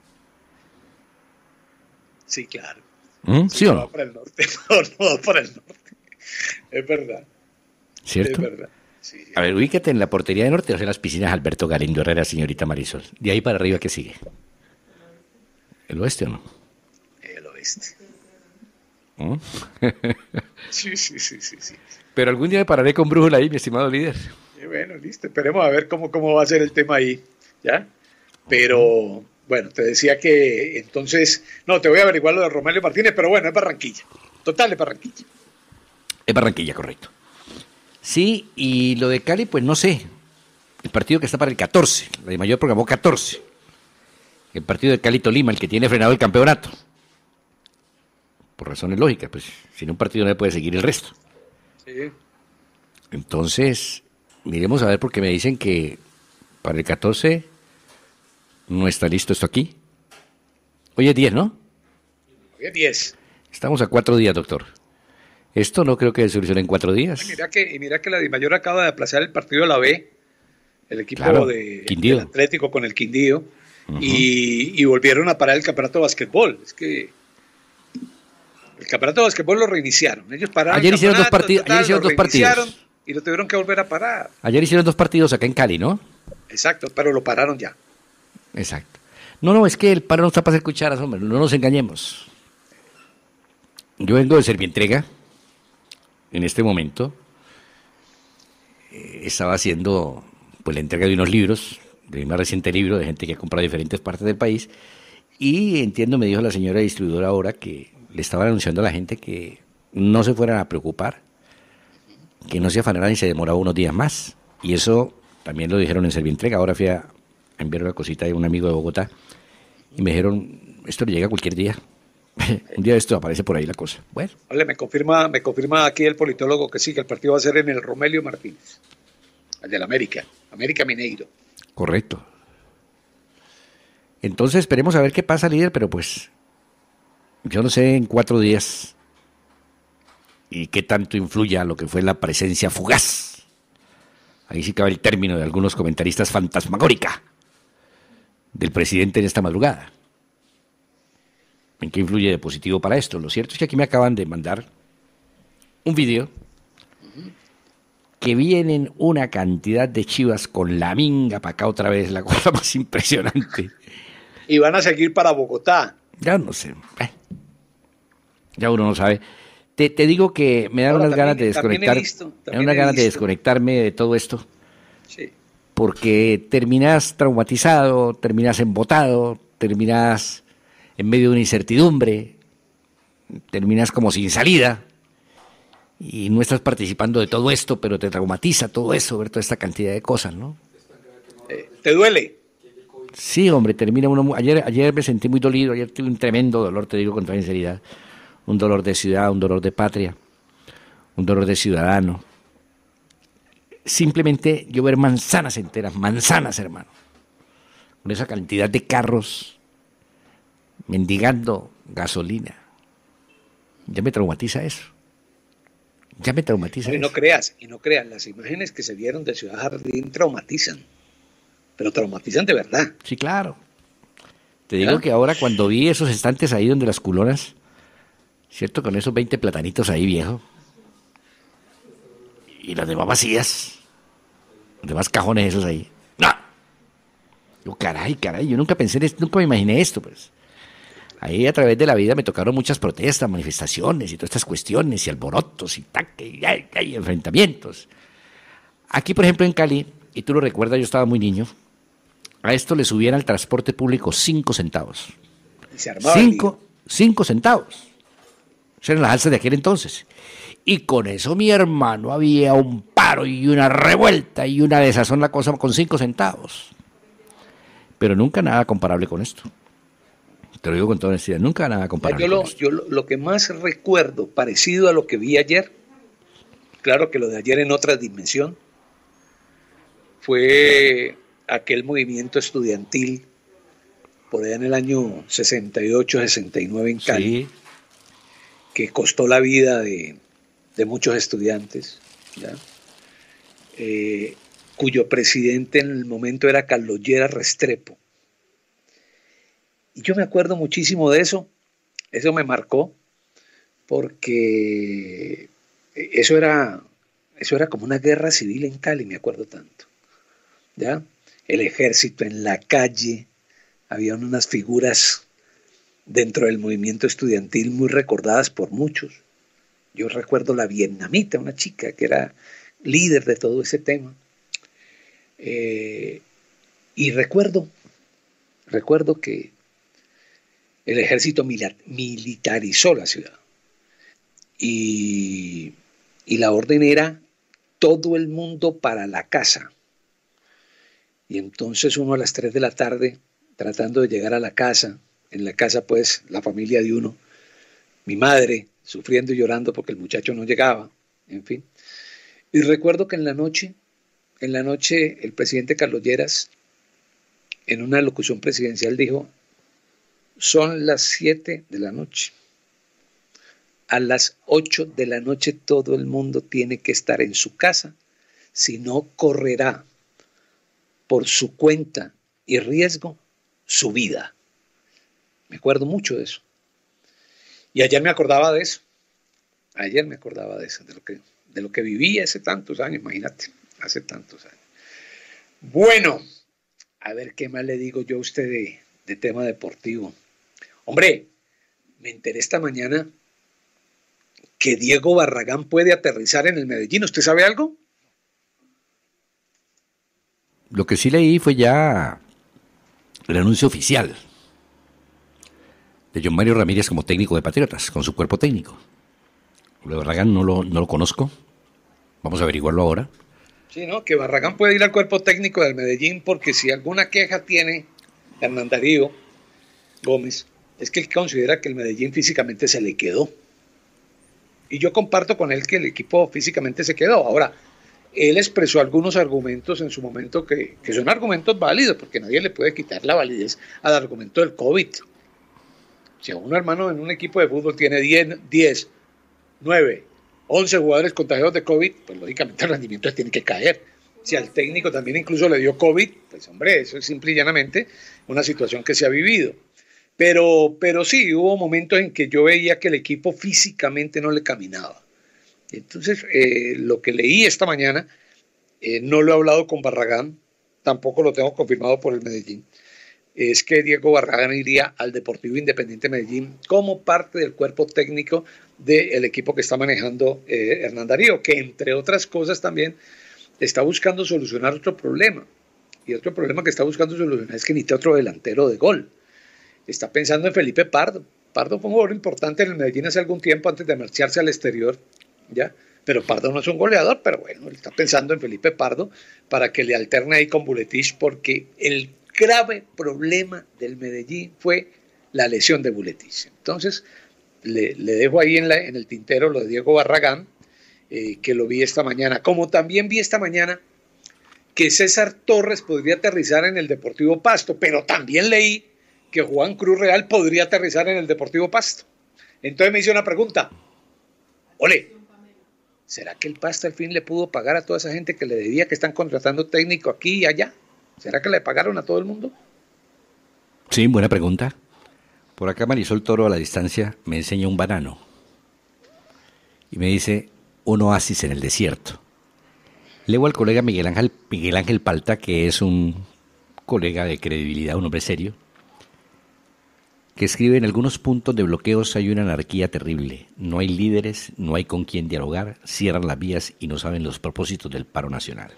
[SPEAKER 3] Sí, claro.
[SPEAKER 2] ¿Mm? ¿Sí, ¿Sí o no?
[SPEAKER 3] No va para el norte. No, no va para el norte. Es verdad.
[SPEAKER 2] ¿Cierto?
[SPEAKER 3] Es verdad. Sí.
[SPEAKER 2] A ver, ubícate en la portería de norte, o sea, las piscinas Alberto Galindo Herrera, señorita Marisol. De ahí para arriba, ¿qué sigue? ¿El oeste o no?
[SPEAKER 3] El oeste.
[SPEAKER 2] ¿Mm?
[SPEAKER 3] Sí, sí, sí, sí, sí.
[SPEAKER 2] Pero algún día me pararé con brújula ahí, mi estimado líder.
[SPEAKER 3] Y bueno, listo. Esperemos a ver cómo, cómo va a ser el tema ahí, ¿ya? Pero, bueno, te decía que entonces... No, te voy a averiguar lo de Romelio Martínez, pero bueno, es Barranquilla. Total, es Barranquilla.
[SPEAKER 2] Es Barranquilla, correcto. Sí, y lo de Cali, pues no sé. El partido que está para el catorce, la de Mayor programó catorce. El partido de Cali-Tolima, el que tiene frenado el campeonato. Por razones lógicas, pues sin un partido no le puede seguir el resto.
[SPEAKER 3] Sí.
[SPEAKER 2] Entonces, miremos a ver, porque me dicen que para el catorce no está listo esto aquí. Hoy es diez, ¿no?
[SPEAKER 3] Hoy es diez.
[SPEAKER 2] Estamos a cuatro días, doctor. Esto no creo que se solucione en cuatro días.
[SPEAKER 3] Y mira que, y mira que la Dimayor acaba de aplazar el partido de la B, el equipo
[SPEAKER 2] claro,
[SPEAKER 3] de,
[SPEAKER 2] Quindío.
[SPEAKER 3] del Atlético con el Quindío,
[SPEAKER 2] uh-huh.
[SPEAKER 3] y, y volvieron a parar el campeonato de básquetbol. Es que el campeonato de básquetbol lo reiniciaron. Ellos pararon
[SPEAKER 2] ayer
[SPEAKER 3] el
[SPEAKER 2] hicieron dos, partid-
[SPEAKER 3] total,
[SPEAKER 2] ayer hicieron
[SPEAKER 3] lo
[SPEAKER 2] dos partidos.
[SPEAKER 3] Y lo tuvieron que volver a parar.
[SPEAKER 2] Ayer hicieron dos partidos acá en Cali, ¿no?
[SPEAKER 3] Exacto, pero lo pararon ya.
[SPEAKER 2] Exacto. No, no, es que el paro no está para hacer cucharas, hombre, no nos engañemos. Yo vengo de Servientrega. En este momento eh, estaba haciendo pues la entrega de unos libros, de mi más reciente libro, de gente que ha comprado diferentes partes del país, y entiendo, me dijo la señora distribuidora ahora, que le estaban anunciando a la gente que no se fueran a preocupar, que no se afanaran y se demoraba unos días más, y eso también lo dijeron en Servientrega. Ahora fui a enviar una cosita a un amigo de Bogotá, y me dijeron, esto le llega cualquier día. Un día de esto aparece por ahí la cosa. Bueno.
[SPEAKER 3] Vale, me confirma, me confirma aquí el politólogo que sí, que el partido va a ser en el Romelio Martínez, el del América, América Mineiro.
[SPEAKER 2] Correcto. Entonces esperemos a ver qué pasa, líder, pero pues yo no sé en cuatro días y qué tanto influya lo que fue la presencia fugaz. Ahí sí cabe el término de algunos comentaristas, fantasmagórica del presidente en esta madrugada. ¿En qué influye de positivo para esto? Lo cierto es que aquí me acaban de mandar un video que vienen una cantidad de chivas con la minga para acá otra vez, la cosa más impresionante.
[SPEAKER 3] Y van a seguir para Bogotá.
[SPEAKER 2] Ya no sé. Ya uno no sabe. Te, te digo que me dan
[SPEAKER 3] Ahora,
[SPEAKER 2] unas
[SPEAKER 3] también,
[SPEAKER 2] ganas de desconectar.
[SPEAKER 3] visto,
[SPEAKER 2] me dan unas ganas de desconectarme de todo esto.
[SPEAKER 3] Sí.
[SPEAKER 2] Porque terminas traumatizado, terminas embotado, terminas en medio de una incertidumbre, terminas como sin salida, y no estás participando de todo esto, pero te traumatiza todo eso, ver toda esta cantidad de cosas, ¿no?
[SPEAKER 3] Eh, ¿Te duele?
[SPEAKER 2] Sí, hombre, termina uno... Ayer, ayer me sentí muy dolido, ayer tuve un tremendo dolor, te digo con toda sinceridad. Un dolor de ciudad, un dolor de patria, un dolor de ciudadano. Simplemente yo ver manzanas enteras, manzanas, hermano, con esa cantidad de carros mendigando gasolina. Ya me traumatiza eso. Ya me traumatiza
[SPEAKER 3] y
[SPEAKER 2] eso.
[SPEAKER 3] No creas, y no creas, las imágenes que se vieron de Ciudad Jardín traumatizan, pero traumatizan de verdad.
[SPEAKER 2] Sí, claro. Te digo ¿Ah? que ahora cuando vi esos estantes ahí donde las culonas, ¿cierto? Con esos veinte platanitos ahí, viejo, y las demás vacías, los demás cajones esos ahí. ¡No! Yo, caray, caray, yo nunca pensé en esto, nunca me imaginé esto, pues. Ahí a través de la vida me tocaron muchas protestas, manifestaciones y todas estas cuestiones, y alborotos, y taque, y, y, y enfrentamientos. Aquí, por ejemplo, en Cali, y tú lo recuerdas, yo estaba muy niño, a esto le subían al transporte público cinco centavos.
[SPEAKER 3] Y se armaba
[SPEAKER 2] cinco, cinco centavos. Esas eran las alzas de aquel entonces. Y con eso, mi hermano, había un paro y una revuelta y una desazón la cosa con cinco centavos. Pero nunca nada comparable con esto. Te lo digo con toda honestidad, nunca nada comparable.
[SPEAKER 3] Yo, lo,
[SPEAKER 2] con esto.
[SPEAKER 3] yo lo, lo que más recuerdo, parecido a lo que vi ayer, claro que lo de ayer en otra dimensión, fue aquel movimiento estudiantil por allá en el año sesenta y ocho, sesenta y nueve en Cali, sí, que costó la vida de, de muchos estudiantes, ¿ya? Eh, cuyo presidente en el momento era Carlos Lleras Restrepo. Y yo me acuerdo muchísimo de eso, eso me marcó, porque eso era, eso era como una guerra civil en Cali, me acuerdo tanto, ¿ya? El ejército en la calle, había unas figuras dentro del movimiento estudiantil muy recordadas por muchos. Yo recuerdo la vietnamita, una chica que era líder de todo ese tema. Eh, y recuerdo, recuerdo que el ejército mila- militarizó la ciudad. Y, y la orden era todo el mundo para la casa. Y entonces uno a las tres de la tarde, tratando de llegar a la casa, en la casa pues la familia de uno, mi madre sufriendo y llorando porque el muchacho no llegaba, en fin. Y recuerdo que en la noche, en la noche el presidente Carlos Lleras, en una locución presidencial dijo, son las siete de la noche. A las ocho de la noche todo el mundo tiene que estar en su casa, si no correrá por su cuenta y riesgo su vida. Me acuerdo mucho de eso. Y ayer me acordaba de eso. Ayer me acordaba de eso, de lo que, de lo que viví hace tantos años, imagínate, hace tantos años. Bueno, a ver qué más le digo yo a usted de, de tema deportivo. Hombre, me enteré esta mañana que Diego Barragán puede aterrizar en el Medellín. ¿Usted sabe algo?
[SPEAKER 2] Lo que sí leí fue ya el anuncio oficial de John Mario Ramírez como técnico de Patriotas, con su cuerpo técnico. Lo de Barragán no lo, no lo conozco. Vamos a averiguarlo ahora.
[SPEAKER 3] Sí, ¿no? Que Barragán puede ir al cuerpo técnico del Medellín porque si alguna queja tiene Hernán Darío Gómez, es que él considera que el Medellín físicamente se le quedó. Y yo comparto con él que el equipo físicamente se quedó. Ahora, él expresó algunos argumentos en su momento que, que son argumentos válidos, porque nadie le puede quitar la validez al argumento del COVID. Si a un hermano en un equipo de fútbol tiene diez, nueve, once jugadores contagiados de COVID, pues lógicamente el rendimiento tiene que caer. Si al técnico también incluso le dio COVID, pues hombre, eso es simple y llanamente una situación que se ha vivido. Pero, pero sí, hubo momentos en que yo veía que el equipo físicamente no le caminaba. Entonces, eh, lo que leí esta mañana, eh, no lo he hablado con Barragán, tampoco lo tengo confirmado por el Medellín, es que Diego Barragán iría al Deportivo Independiente Medellín como parte del cuerpo técnico del equipo que está manejando eh, Hernán Darío, que entre otras cosas también está buscando solucionar otro problema. Y otro problema que está buscando solucionar es que necesita otro delantero de gol. Está pensando en Felipe Pardo. Pardo fue un jugador importante en el Medellín hace algún tiempo antes de marcharse al exterior, ¿ya? pero Pardo no es un goleador, pero bueno, él está pensando en Felipe Pardo para que le alterne ahí con Buletich, porque el grave problema del Medellín fue la lesión de Buletich. Entonces, le, le dejo ahí en, la, en el tintero lo de Diego Barragán, eh, que lo vi esta mañana, como también vi esta mañana que César Torres podría aterrizar en el Deportivo Pasto, pero también leí que Juan Cruz Real podría aterrizar en el Deportivo Pasto. Entonces me hice una pregunta, ole, ¿será que el Pasto al fin le pudo pagar a toda esa gente que le debía, que están contratando técnico aquí y allá? ¿Será que le pagaron a todo el mundo?
[SPEAKER 2] Sí, buena pregunta. Por acá Marisol Toro a la distancia me enseña un banano y me dice un oasis en el desierto. Leo al colega Miguel Ángel, Miguel Ángel Palta, que es un colega de credibilidad, un hombre serio, que escribe: en algunos puntos de bloqueos hay una anarquía terrible. No hay líderes, no hay con quien dialogar, cierran las vías y no saben los propósitos del paro nacional.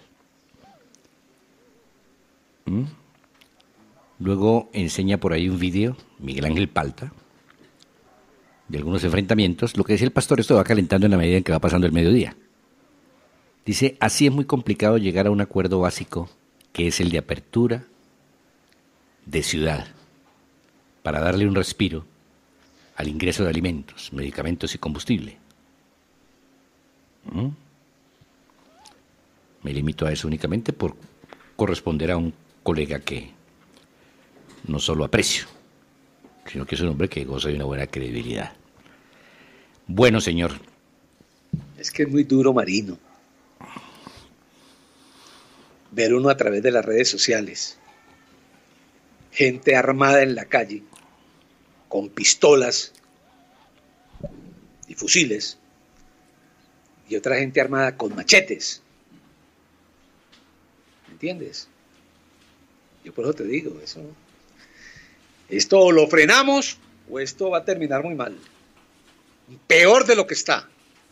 [SPEAKER 2] ¿Mm? Luego enseña por ahí un vídeo, Miguel Ángel Palta, de algunos enfrentamientos. Lo que decía el pastor, esto va calentando en la medida en que va pasando el mediodía. Dice: así es muy complicado llegar a un acuerdo básico, que es el de apertura de ciudad, para darle un respiro al ingreso de alimentos, medicamentos y combustible. ¿Mm? Me limito a eso únicamente por corresponder a un colega que no solo aprecio, sino que es un hombre que goza de una buena credibilidad. Bueno, señor.
[SPEAKER 3] Es que es muy duro, Marino, ver uno a través de las redes sociales, gente armada en la calle, con pistolas y fusiles, y otra gente armada con machetes. ¿Me entiendes? Yo por eso te digo, eso, esto o lo frenamos o esto va a terminar muy mal. Peor de lo que está.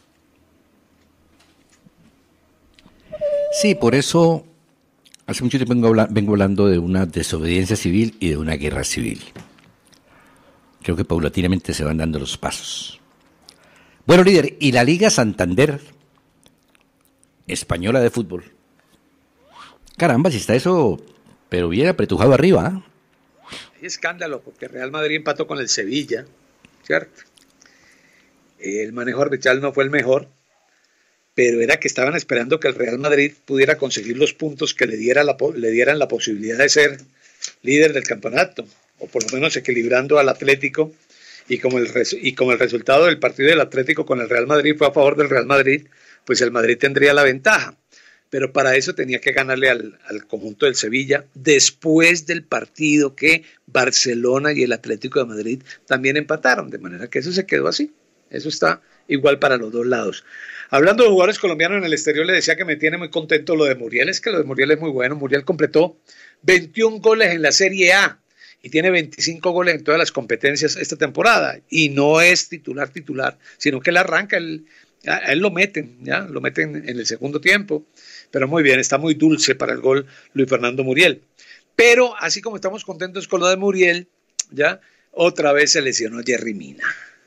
[SPEAKER 2] Sí, por eso hace mucho tiempo vengo, habla, vengo hablando de una desobediencia civil y de una guerra civil. Creo que paulatinamente se van dando los pasos. Bueno, líder, y la Liga Santander Española de Fútbol. Caramba, si está eso, pero bien apretujado arriba. ¿eh?
[SPEAKER 3] Hay escándalo, porque Real Madrid empató con el Sevilla, ¿cierto? El manejo arbitral no fue el mejor, pero era que estaban esperando que el Real Madrid pudiera conseguir los puntos que le, diera la, le dieran la posibilidad de ser líder del campeonato, o por lo menos equilibrando al Atlético, y como el, res, y como el resultado del partido del Atlético con el Real Madrid fue a favor del Real Madrid, pues el Madrid tendría la ventaja, pero para eso tenía que ganarle al, al conjunto del Sevilla, después del partido que Barcelona y el Atlético de Madrid también empataron, de manera que eso se quedó así, eso está igual para los dos lados. Hablando de jugadores colombianos en el exterior, le decía que me tiene muy contento lo de Muriel, es que lo de Muriel es muy bueno. Muriel completó veintiún goles en la Serie A y tiene veinticinco goles en todas las competencias esta temporada, y no es titular titular, sino que él arranca, él, a él lo meten, ya lo meten en el segundo tiempo, pero muy bien, está muy dulce para el gol Luis Fernando Muriel. Pero así como estamos contentos con lo de Muriel, ya otra vez se lesionó Jerry Mina.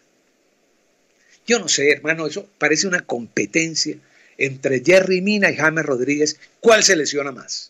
[SPEAKER 3] Yo no sé, hermano, eso parece una competencia entre Jerry Mina y James Rodríguez. ¿Cuál se lesiona más?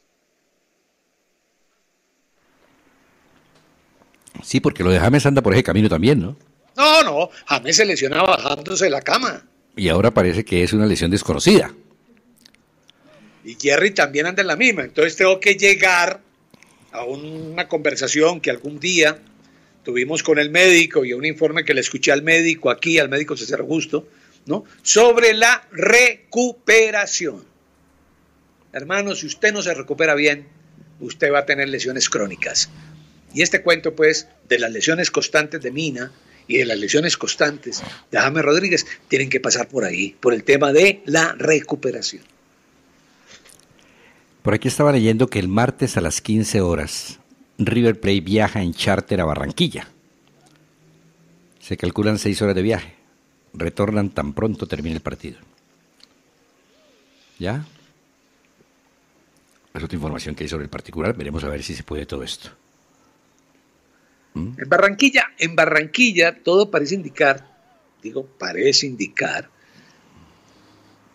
[SPEAKER 2] Sí, porque lo de James anda por ese camino también, ¿no?
[SPEAKER 3] No, no, James se lesiona bajándose de la cama.
[SPEAKER 2] Y ahora parece que es una lesión desconocida.
[SPEAKER 3] Y Jerry también anda en la misma. Entonces tengo que llegar a una conversación que algún día tuvimos con el médico, y un informe que le escuché al médico aquí, al médico César Augusto, ¿no? Sobre la recuperación. Hermano, si usted no se recupera bien, usted va a tener lesiones crónicas. Y este cuento, pues, de las lesiones constantes de Mina y de las lesiones constantes de James Rodríguez, tienen que pasar por ahí, por el tema de la recuperación.
[SPEAKER 2] Por aquí estaba leyendo que el martes a las quince horas River Plate viaja en charter a Barranquilla. Se calculan seis horas de viaje. Retornan tan pronto termine el partido. ¿Ya? Es otra información que hay sobre el particular. Veremos a ver si se puede todo esto.
[SPEAKER 3] ¿Mm? En Barranquilla, en Barranquilla todo parece indicar, digo, parece indicar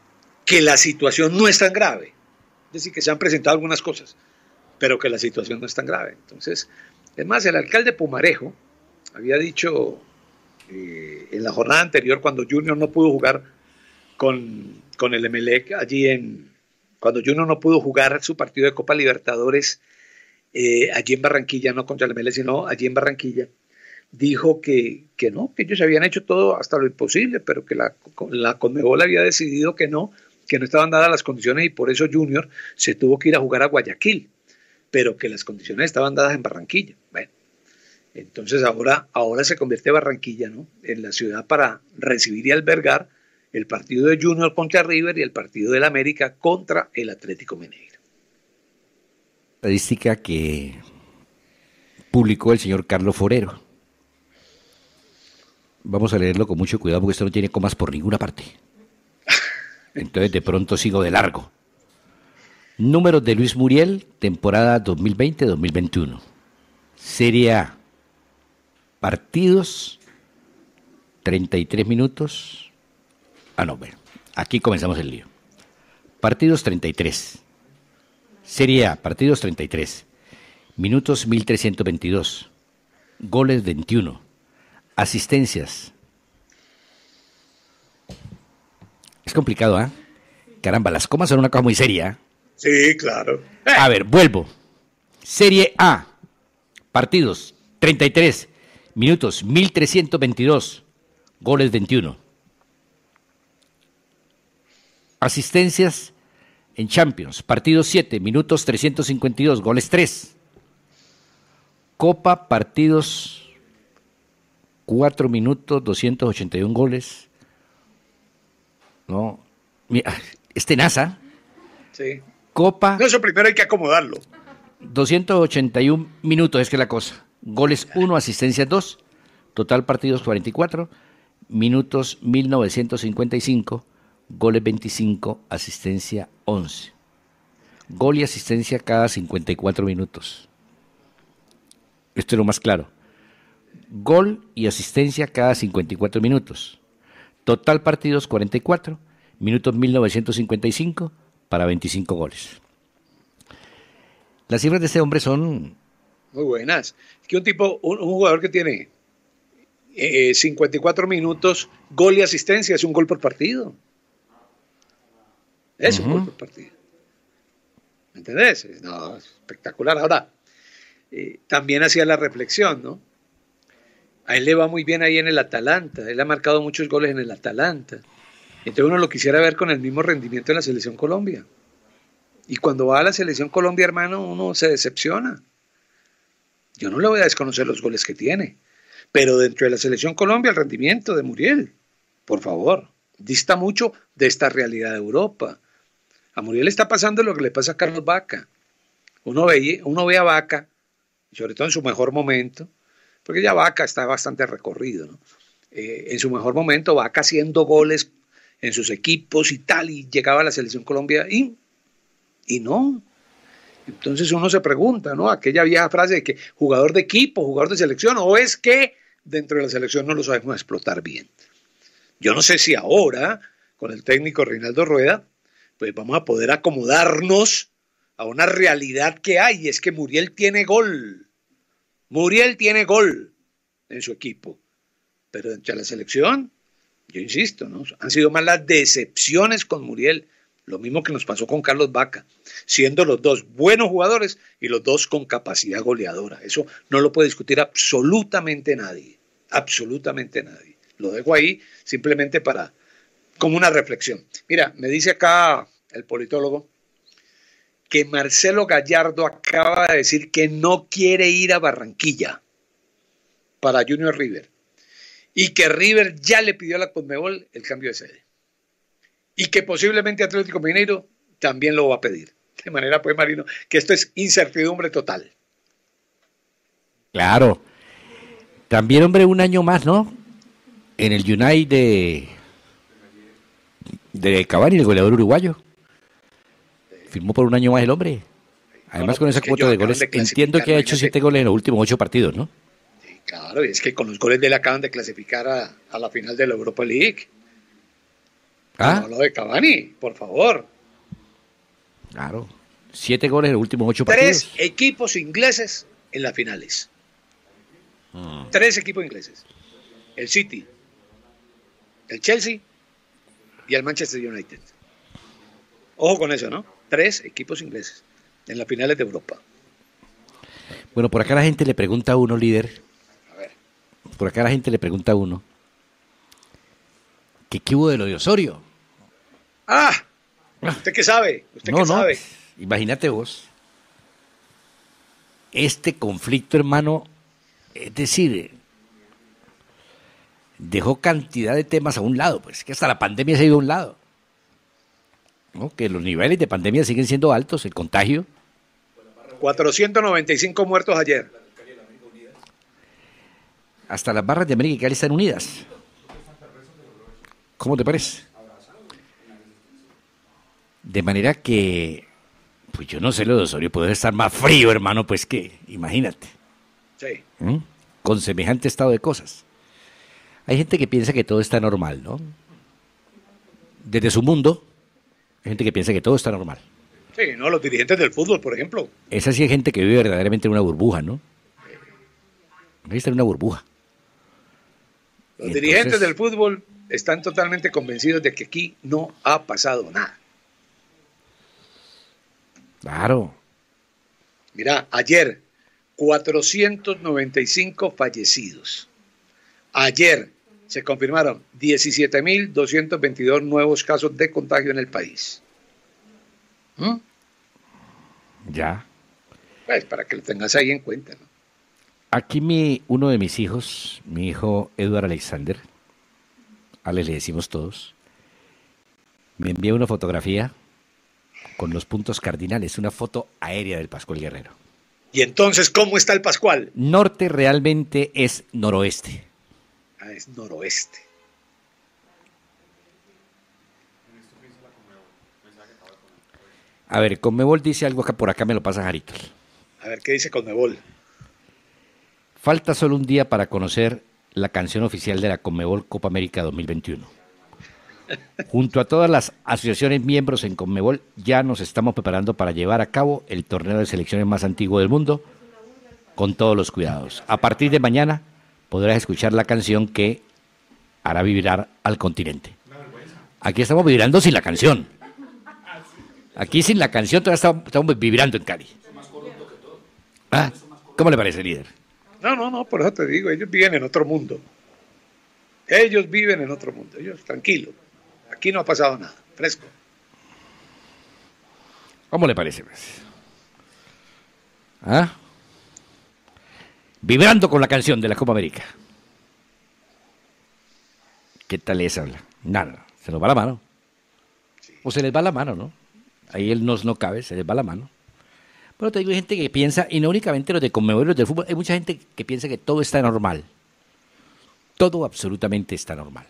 [SPEAKER 3] que la situación no es tan grave. Es decir, que se han presentado algunas cosas, pero que la situación no es tan grave. Entonces, es más, el alcalde Pumarejo había dicho eh, en la jornada anterior, cuando Junior no pudo jugar con, con el Emelec, allí en, cuando Junior no pudo jugar su partido de Copa Libertadores, eh, allí en Barranquilla, no contra el Emelec, sino allí en Barranquilla, dijo que, que no, que ellos habían hecho todo hasta lo imposible, pero que la, la Conmebol había decidido que no, que no estaban dadas las condiciones y por eso Junior se tuvo que ir a jugar a Guayaquil, pero que las condiciones estaban dadas en Barranquilla. Bueno, entonces ahora, ahora se convierte Barranquilla, ¿no?, en la ciudad para recibir y albergar el partido de Junior contra River y el partido del América contra el Atlético Mineiro.
[SPEAKER 2] Estadística que publicó el señor Carlos Forero. Vamos a leerlo con mucho cuidado porque esto no tiene comas por ninguna parte. Entonces de pronto sigo de largo. Números de Luis Muriel, temporada dos mil veinte dos mil veintiuno. Serie A. Partidos, treinta y tres minutos. Ah, no, bueno, aquí comenzamos el lío. Partidos treinta y tres. Serie A, partidos treinta y tres. Minutos mil trescientos veintidós. Goles veintiuno. Asistencias. Es complicado, ¿ah? ¿eh? Caramba, las comas son una cosa muy seria.
[SPEAKER 3] Sí, claro.
[SPEAKER 2] A ver, vuelvo. Serie A. Partidos treinta y tres. Minutos mil trescientos veintidós. Goles veintiuno. Asistencias en Champions. Partidos siete. Minutos trescientos cincuenta y dos. Goles tres. Copa, partidos cuatro minutos, doscientos ochenta y uno goles. No, mira, es tenaza.
[SPEAKER 3] Sí.
[SPEAKER 2] Copa.
[SPEAKER 3] No, eso primero hay que acomodarlo.
[SPEAKER 2] doscientos ochenta y uno minutos, es que la cosa. Goles uno, asistencias dos. Total partidos cuarenta y cuatro. Minutos mil novecientos cincuenta y cinco. Goles veinticinco, asistencia once. Gol y asistencia cada cincuenta y cuatro minutos. Esto es lo más claro. Gol y asistencia cada cincuenta y cuatro minutos. Total partidos cuarenta y cuatro, minutos mil novecientos cincuenta y cinco para veinticinco goles. Las cifras de este hombre son
[SPEAKER 3] muy buenas. Es que un tipo, un, un jugador que tiene eh, cincuenta y cuatro minutos, gol y asistencia, es un gol por partido. Es uh-huh. un gol por partido. ¿Me entendés? No, espectacular. Ahora, eh, también hacía la reflexión, ¿no? A él le va muy bien ahí en el Atalanta. Él ha marcado muchos goles en el Atalanta. Entonces uno lo quisiera ver con el mismo rendimiento en la Selección Colombia. Y cuando va a la Selección Colombia, hermano, uno se decepciona. Yo no le voy a desconocer los goles que tiene. Pero dentro de la Selección Colombia, el rendimiento de Muriel, por favor, dista mucho de esta realidad de Europa. A Muriel está pasando lo que le pasa a Carlos Vaca. Uno ve, uno ve a Vaca, sobre todo en su mejor momento, porque ya Vaca está bastante recorrido, ¿no? Eh, en su mejor momento, Vaca haciendo goles en sus equipos y tal, y llegaba a la Selección Colombia y, y no. Entonces uno se pregunta, ¿no? Aquella vieja frase de que jugador de equipo, jugador de selección, o es que dentro de la selección no lo sabemos explotar bien. Yo no sé si ahora, con el técnico Reinaldo Rueda, pues vamos a poder acomodarnos a una realidad que hay, y es que Muriel tiene gol. Muriel tiene gol en su equipo, pero dentro de la selección, yo insisto, ¿no? Han sido más las decepciones con Muriel, lo mismo que nos pasó con Carlos Vaca, siendo los dos buenos jugadores y los dos con capacidad goleadora. Eso no lo puede discutir absolutamente nadie, absolutamente nadie. Lo dejo ahí simplemente para, como una reflexión. Mira, me dice acá el politólogo que Marcelo Gallardo acaba de decir que no quiere ir a Barranquilla para Junior River y que River ya le pidió a la Conmebol el cambio de sede y que posiblemente Atlético Mineiro también lo va a pedir. De manera, pues, Marino, que esto es incertidumbre total.
[SPEAKER 2] Claro. También, hombre, un año más, ¿no? En el United de, de Cavani, el goleador uruguayo. Firmó por un año más el hombre. Además, no, con esa cuota de goles, de entiendo que ha hecho siete goles en los últimos ocho partidos, ¿no?
[SPEAKER 3] Sí, claro, y es que con los goles de él acaban de clasificar a, a la final de la Europa League.
[SPEAKER 2] ¿Ah?
[SPEAKER 3] No, lo de Cavani, por favor.
[SPEAKER 2] Claro. Siete goles en los últimos ocho
[SPEAKER 3] Tres
[SPEAKER 2] partidos.
[SPEAKER 3] equipos ingleses en las finales.
[SPEAKER 2] Mm.
[SPEAKER 3] Tres equipos ingleses. El City, el Chelsea y el Manchester United. Ojo con eso, ¿no? Tres equipos ingleses en las finales de Europa.
[SPEAKER 2] Bueno, por acá la gente le pregunta a uno, líder.
[SPEAKER 3] A ver.
[SPEAKER 2] Por acá la gente le pregunta a uno. ¿Qué, qué hubo de lo de Osorio?
[SPEAKER 3] Ah, ¿usted qué sabe? ¿Usted
[SPEAKER 2] No,
[SPEAKER 3] qué
[SPEAKER 2] no,
[SPEAKER 3] sabe?
[SPEAKER 2] pues, imagínate vos. Este conflicto, hermano, es decir, dejó cantidad de temas a un lado, pues, que hasta la pandemia se ha ido a un lado. ¿No? Que los niveles de pandemia siguen siendo altos, el contagio.
[SPEAKER 3] cuatrocientos noventa y cinco muertos ayer.
[SPEAKER 2] Hasta las barras de América y Cali están unidas. ¿Cómo te parece? De manera que, pues yo no sé, lo de Osorio puede estar más frío, hermano, pues que, imagínate.
[SPEAKER 3] Sí.
[SPEAKER 2] ¿Mm? Con semejante estado de cosas. Hay gente que piensa que todo está normal, ¿no? Desde su mundo, hay gente que piensa que todo está normal.
[SPEAKER 3] Sí, ¿no? Los dirigentes del fútbol, por ejemplo.
[SPEAKER 2] Esa sí es gente que vive verdaderamente en una burbuja, ¿no? Ahí está en una burbuja.
[SPEAKER 3] Los
[SPEAKER 2] Entonces,
[SPEAKER 3] dirigentes del fútbol están totalmente convencidos de que aquí no ha pasado nada.
[SPEAKER 2] Claro.
[SPEAKER 3] Mira, ayer, cuatrocientos noventa y cinco fallecidos. Ayer se confirmaron diecisiete mil doscientos veintidós nuevos casos de contagio en el país. ¿Mm?
[SPEAKER 2] Ya.
[SPEAKER 3] Pues para que lo tengas ahí en cuenta, ¿no?
[SPEAKER 2] Aquí mi, uno de mis hijos, mi hijo Edward Alexander, Ale le decimos todos, me envía una fotografía con los puntos cardinales, una foto aérea del Pascual Guerrero.
[SPEAKER 3] Y entonces, ¿cómo está el Pascual?
[SPEAKER 2] Norte realmente es noroeste.
[SPEAKER 3] Ah, es noroeste.
[SPEAKER 2] A ver, Conmebol dice algo acá, por acá me lo pasa Jarito.
[SPEAKER 3] A ver, ¿qué dice Conmebol?
[SPEAKER 2] Falta solo un día para conocer la canción oficial de la Conmebol Copa América dos mil veintiuno. Junto a todas las asociaciones miembros en Conmebol, ya nos estamos preparando para llevar a cabo el torneo de selecciones más antiguo del mundo, con todos los cuidados. A partir de mañana podrás escuchar la canción que hará vibrar al continente. Aquí estamos vibrando sin la canción. Aquí sin la canción todavía estamos, estamos vibrando en Cali. ¿Ah? ¿Cómo le parece, líder?
[SPEAKER 3] No, no, no, por eso te digo, ellos viven en otro mundo. Ellos viven en otro mundo, ellos tranquilos. Aquí no ha pasado nada, fresco.
[SPEAKER 2] ¿Cómo le parece, pues? ¿Ah? Vibrando con la canción de la Copa América. ¿Qué tal les habla? Nada, se nos va la mano. Sí. O se les va la mano, ¿no? Ahí el nos no cabe, se les va la mano. Pero te digo, hay gente que piensa, y no únicamente los de Conmebol, los del fútbol, hay mucha gente que piensa que todo está normal. Todo absolutamente está normal.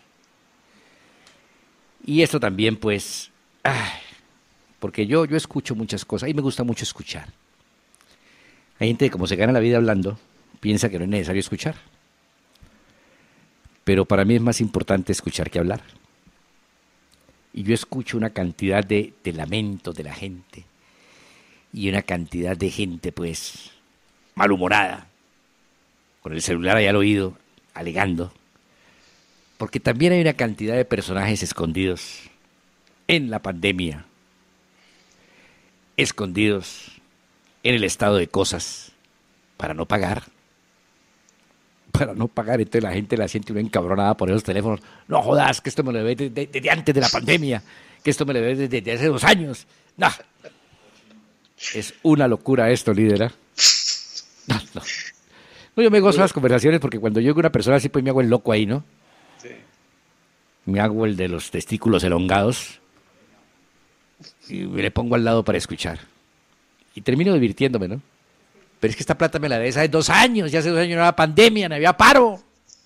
[SPEAKER 2] Y esto también, pues, ay, porque yo, yo escucho muchas cosas, y me gusta mucho escuchar. Hay gente que como se gana la vida hablando, piensa que no es necesario escuchar. Pero para mí es más importante escuchar que hablar. Y yo escucho una cantidad de, de lamentos de la gente, y una cantidad de gente, pues, malhumorada, con el celular ahí al oído, alegando. Porque también hay una cantidad de personajes escondidos en la pandemia, escondidos en el estado de cosas, para no pagar. Para no pagar, entonces la gente la siente una encabronada por esos teléfonos. No jodas, que esto me lo debe desde, desde antes de la pandemia, que esto me lo debe desde, desde hace dos años. No. Es una locura esto, líder. ¿eh? No, no. No, yo me gozo las conversaciones porque cuando yo con una persona así, pues me hago el loco ahí, ¿no?
[SPEAKER 3] Sí.
[SPEAKER 2] Me hago el de los testículos elongados y me le pongo al lado para escuchar. Y termino divirtiéndome, ¿no? Pero es que esta plata me la debes hace dos años, ya hace dos años no había pandemia, no había paro.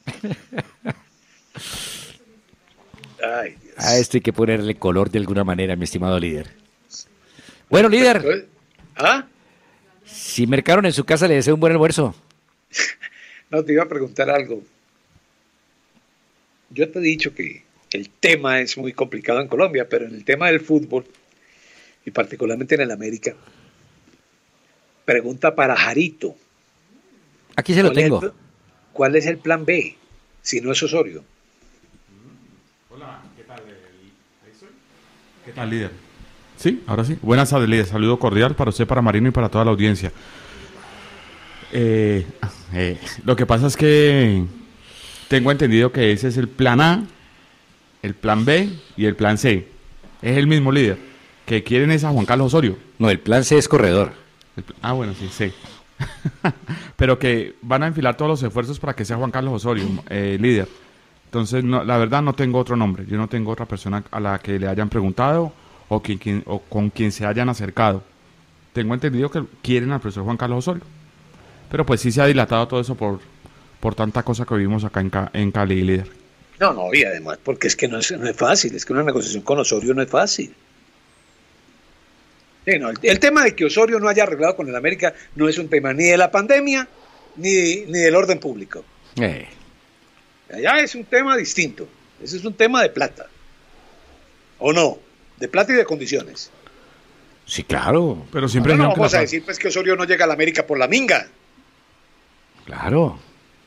[SPEAKER 3] Ay, Dios.
[SPEAKER 2] A esto hay que ponerle color de alguna manera, mi estimado líder. Bueno, líder.
[SPEAKER 3] ¿Ah?
[SPEAKER 2] Si mercaron en su casa, le deseo un buen almuerzo.
[SPEAKER 3] No, te iba a preguntar algo. Yo te he dicho que el tema es muy complicado en Colombia, pero en el tema del fútbol, y particularmente en el América, pregunta para Jarito.
[SPEAKER 2] Aquí se lo tengo.
[SPEAKER 3] Es el, ¿Cuál es el plan B? Si no es Osorio.
[SPEAKER 17] Hola, ¿qué tal? ¿Qué tal, líder? Sí, ahora sí. Buenas tardes, líder. Saludo cordial para usted, para Marino y para toda la audiencia. Eh, eh, lo que pasa es que tengo entendido que ese es el plan A, el plan B y el plan C. Es el mismo, líder. Que quieren es a Juan Carlos Osorio.
[SPEAKER 2] No, el plan C es corredor.
[SPEAKER 17] El, ah, bueno, sí, sí. Pero que van a enfilar todos los esfuerzos para que sea Juan Carlos Osorio, eh, líder. Entonces, no, la verdad no tengo otro nombre. Yo no tengo otra persona a la que le hayan preguntado o, quien, quien, o con quien se hayan acercado. Tengo entendido que quieren al profesor Juan Carlos Osorio. Pero pues sí se ha dilatado todo eso por, por tanta cosa que vivimos acá en, en Cali, líder.
[SPEAKER 3] No, no, y además, porque es que no es, no es fácil. Es que una negociación con Osorio no es fácil. Sí, no, el, el tema de que Osorio no haya arreglado con el América no es un tema ni de la pandemia ni, ni del orden público.
[SPEAKER 2] Eh.
[SPEAKER 3] Allá es un tema distinto. Ese es un tema de plata. ¿O no? De plata y de condiciones.
[SPEAKER 2] Sí, claro.
[SPEAKER 17] Pero siempre
[SPEAKER 3] no, no
[SPEAKER 17] dijeron
[SPEAKER 3] vamos
[SPEAKER 17] que
[SPEAKER 3] a
[SPEAKER 17] la...
[SPEAKER 3] decir pues que Osorio no llega a la América por la minga.
[SPEAKER 2] Claro.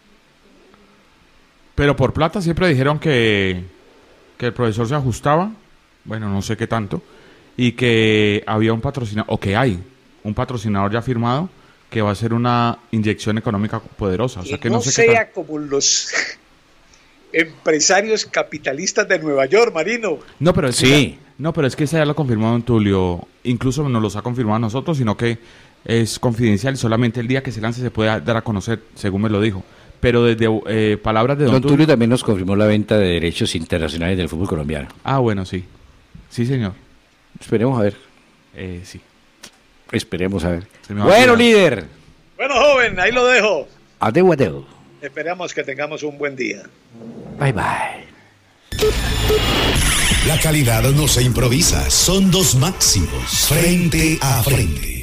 [SPEAKER 17] Pero por plata siempre dijeron que, que el profesor se ajustaba. Bueno, no sé qué tanto. Y que había un patrocinador, o que hay un patrocinador ya firmado, que va a ser una inyección económica poderosa. O sea, que,
[SPEAKER 3] que
[SPEAKER 17] no,
[SPEAKER 3] no
[SPEAKER 17] sé
[SPEAKER 3] sea
[SPEAKER 17] qué tal...
[SPEAKER 3] como los empresarios capitalistas de Nueva York, Marino.
[SPEAKER 17] No, pero es
[SPEAKER 2] sí.
[SPEAKER 17] que ya, no, pero es que esa ya lo confirmó don Tulio. Incluso nos los ha confirmado a nosotros, sino que es confidencial y solamente el día que se lance se puede dar a conocer, según me lo dijo. Pero desde eh, palabras de don,
[SPEAKER 2] don
[SPEAKER 17] Tulio...
[SPEAKER 2] Tulio también nos confirmó la venta de derechos internacionales del fútbol colombiano.
[SPEAKER 17] Ah, bueno, sí. Sí, señor.
[SPEAKER 2] Esperemos a ver.
[SPEAKER 17] Eh, sí.
[SPEAKER 2] Esperemos a ver.
[SPEAKER 3] Bueno,
[SPEAKER 2] líder.
[SPEAKER 3] Bueno, joven, ahí lo dejo.
[SPEAKER 2] Adeu, adeu.
[SPEAKER 3] Esperamos que tengamos un buen día.
[SPEAKER 2] Bye, bye.
[SPEAKER 4] La calidad no se improvisa, son dos máximos, frente a frente.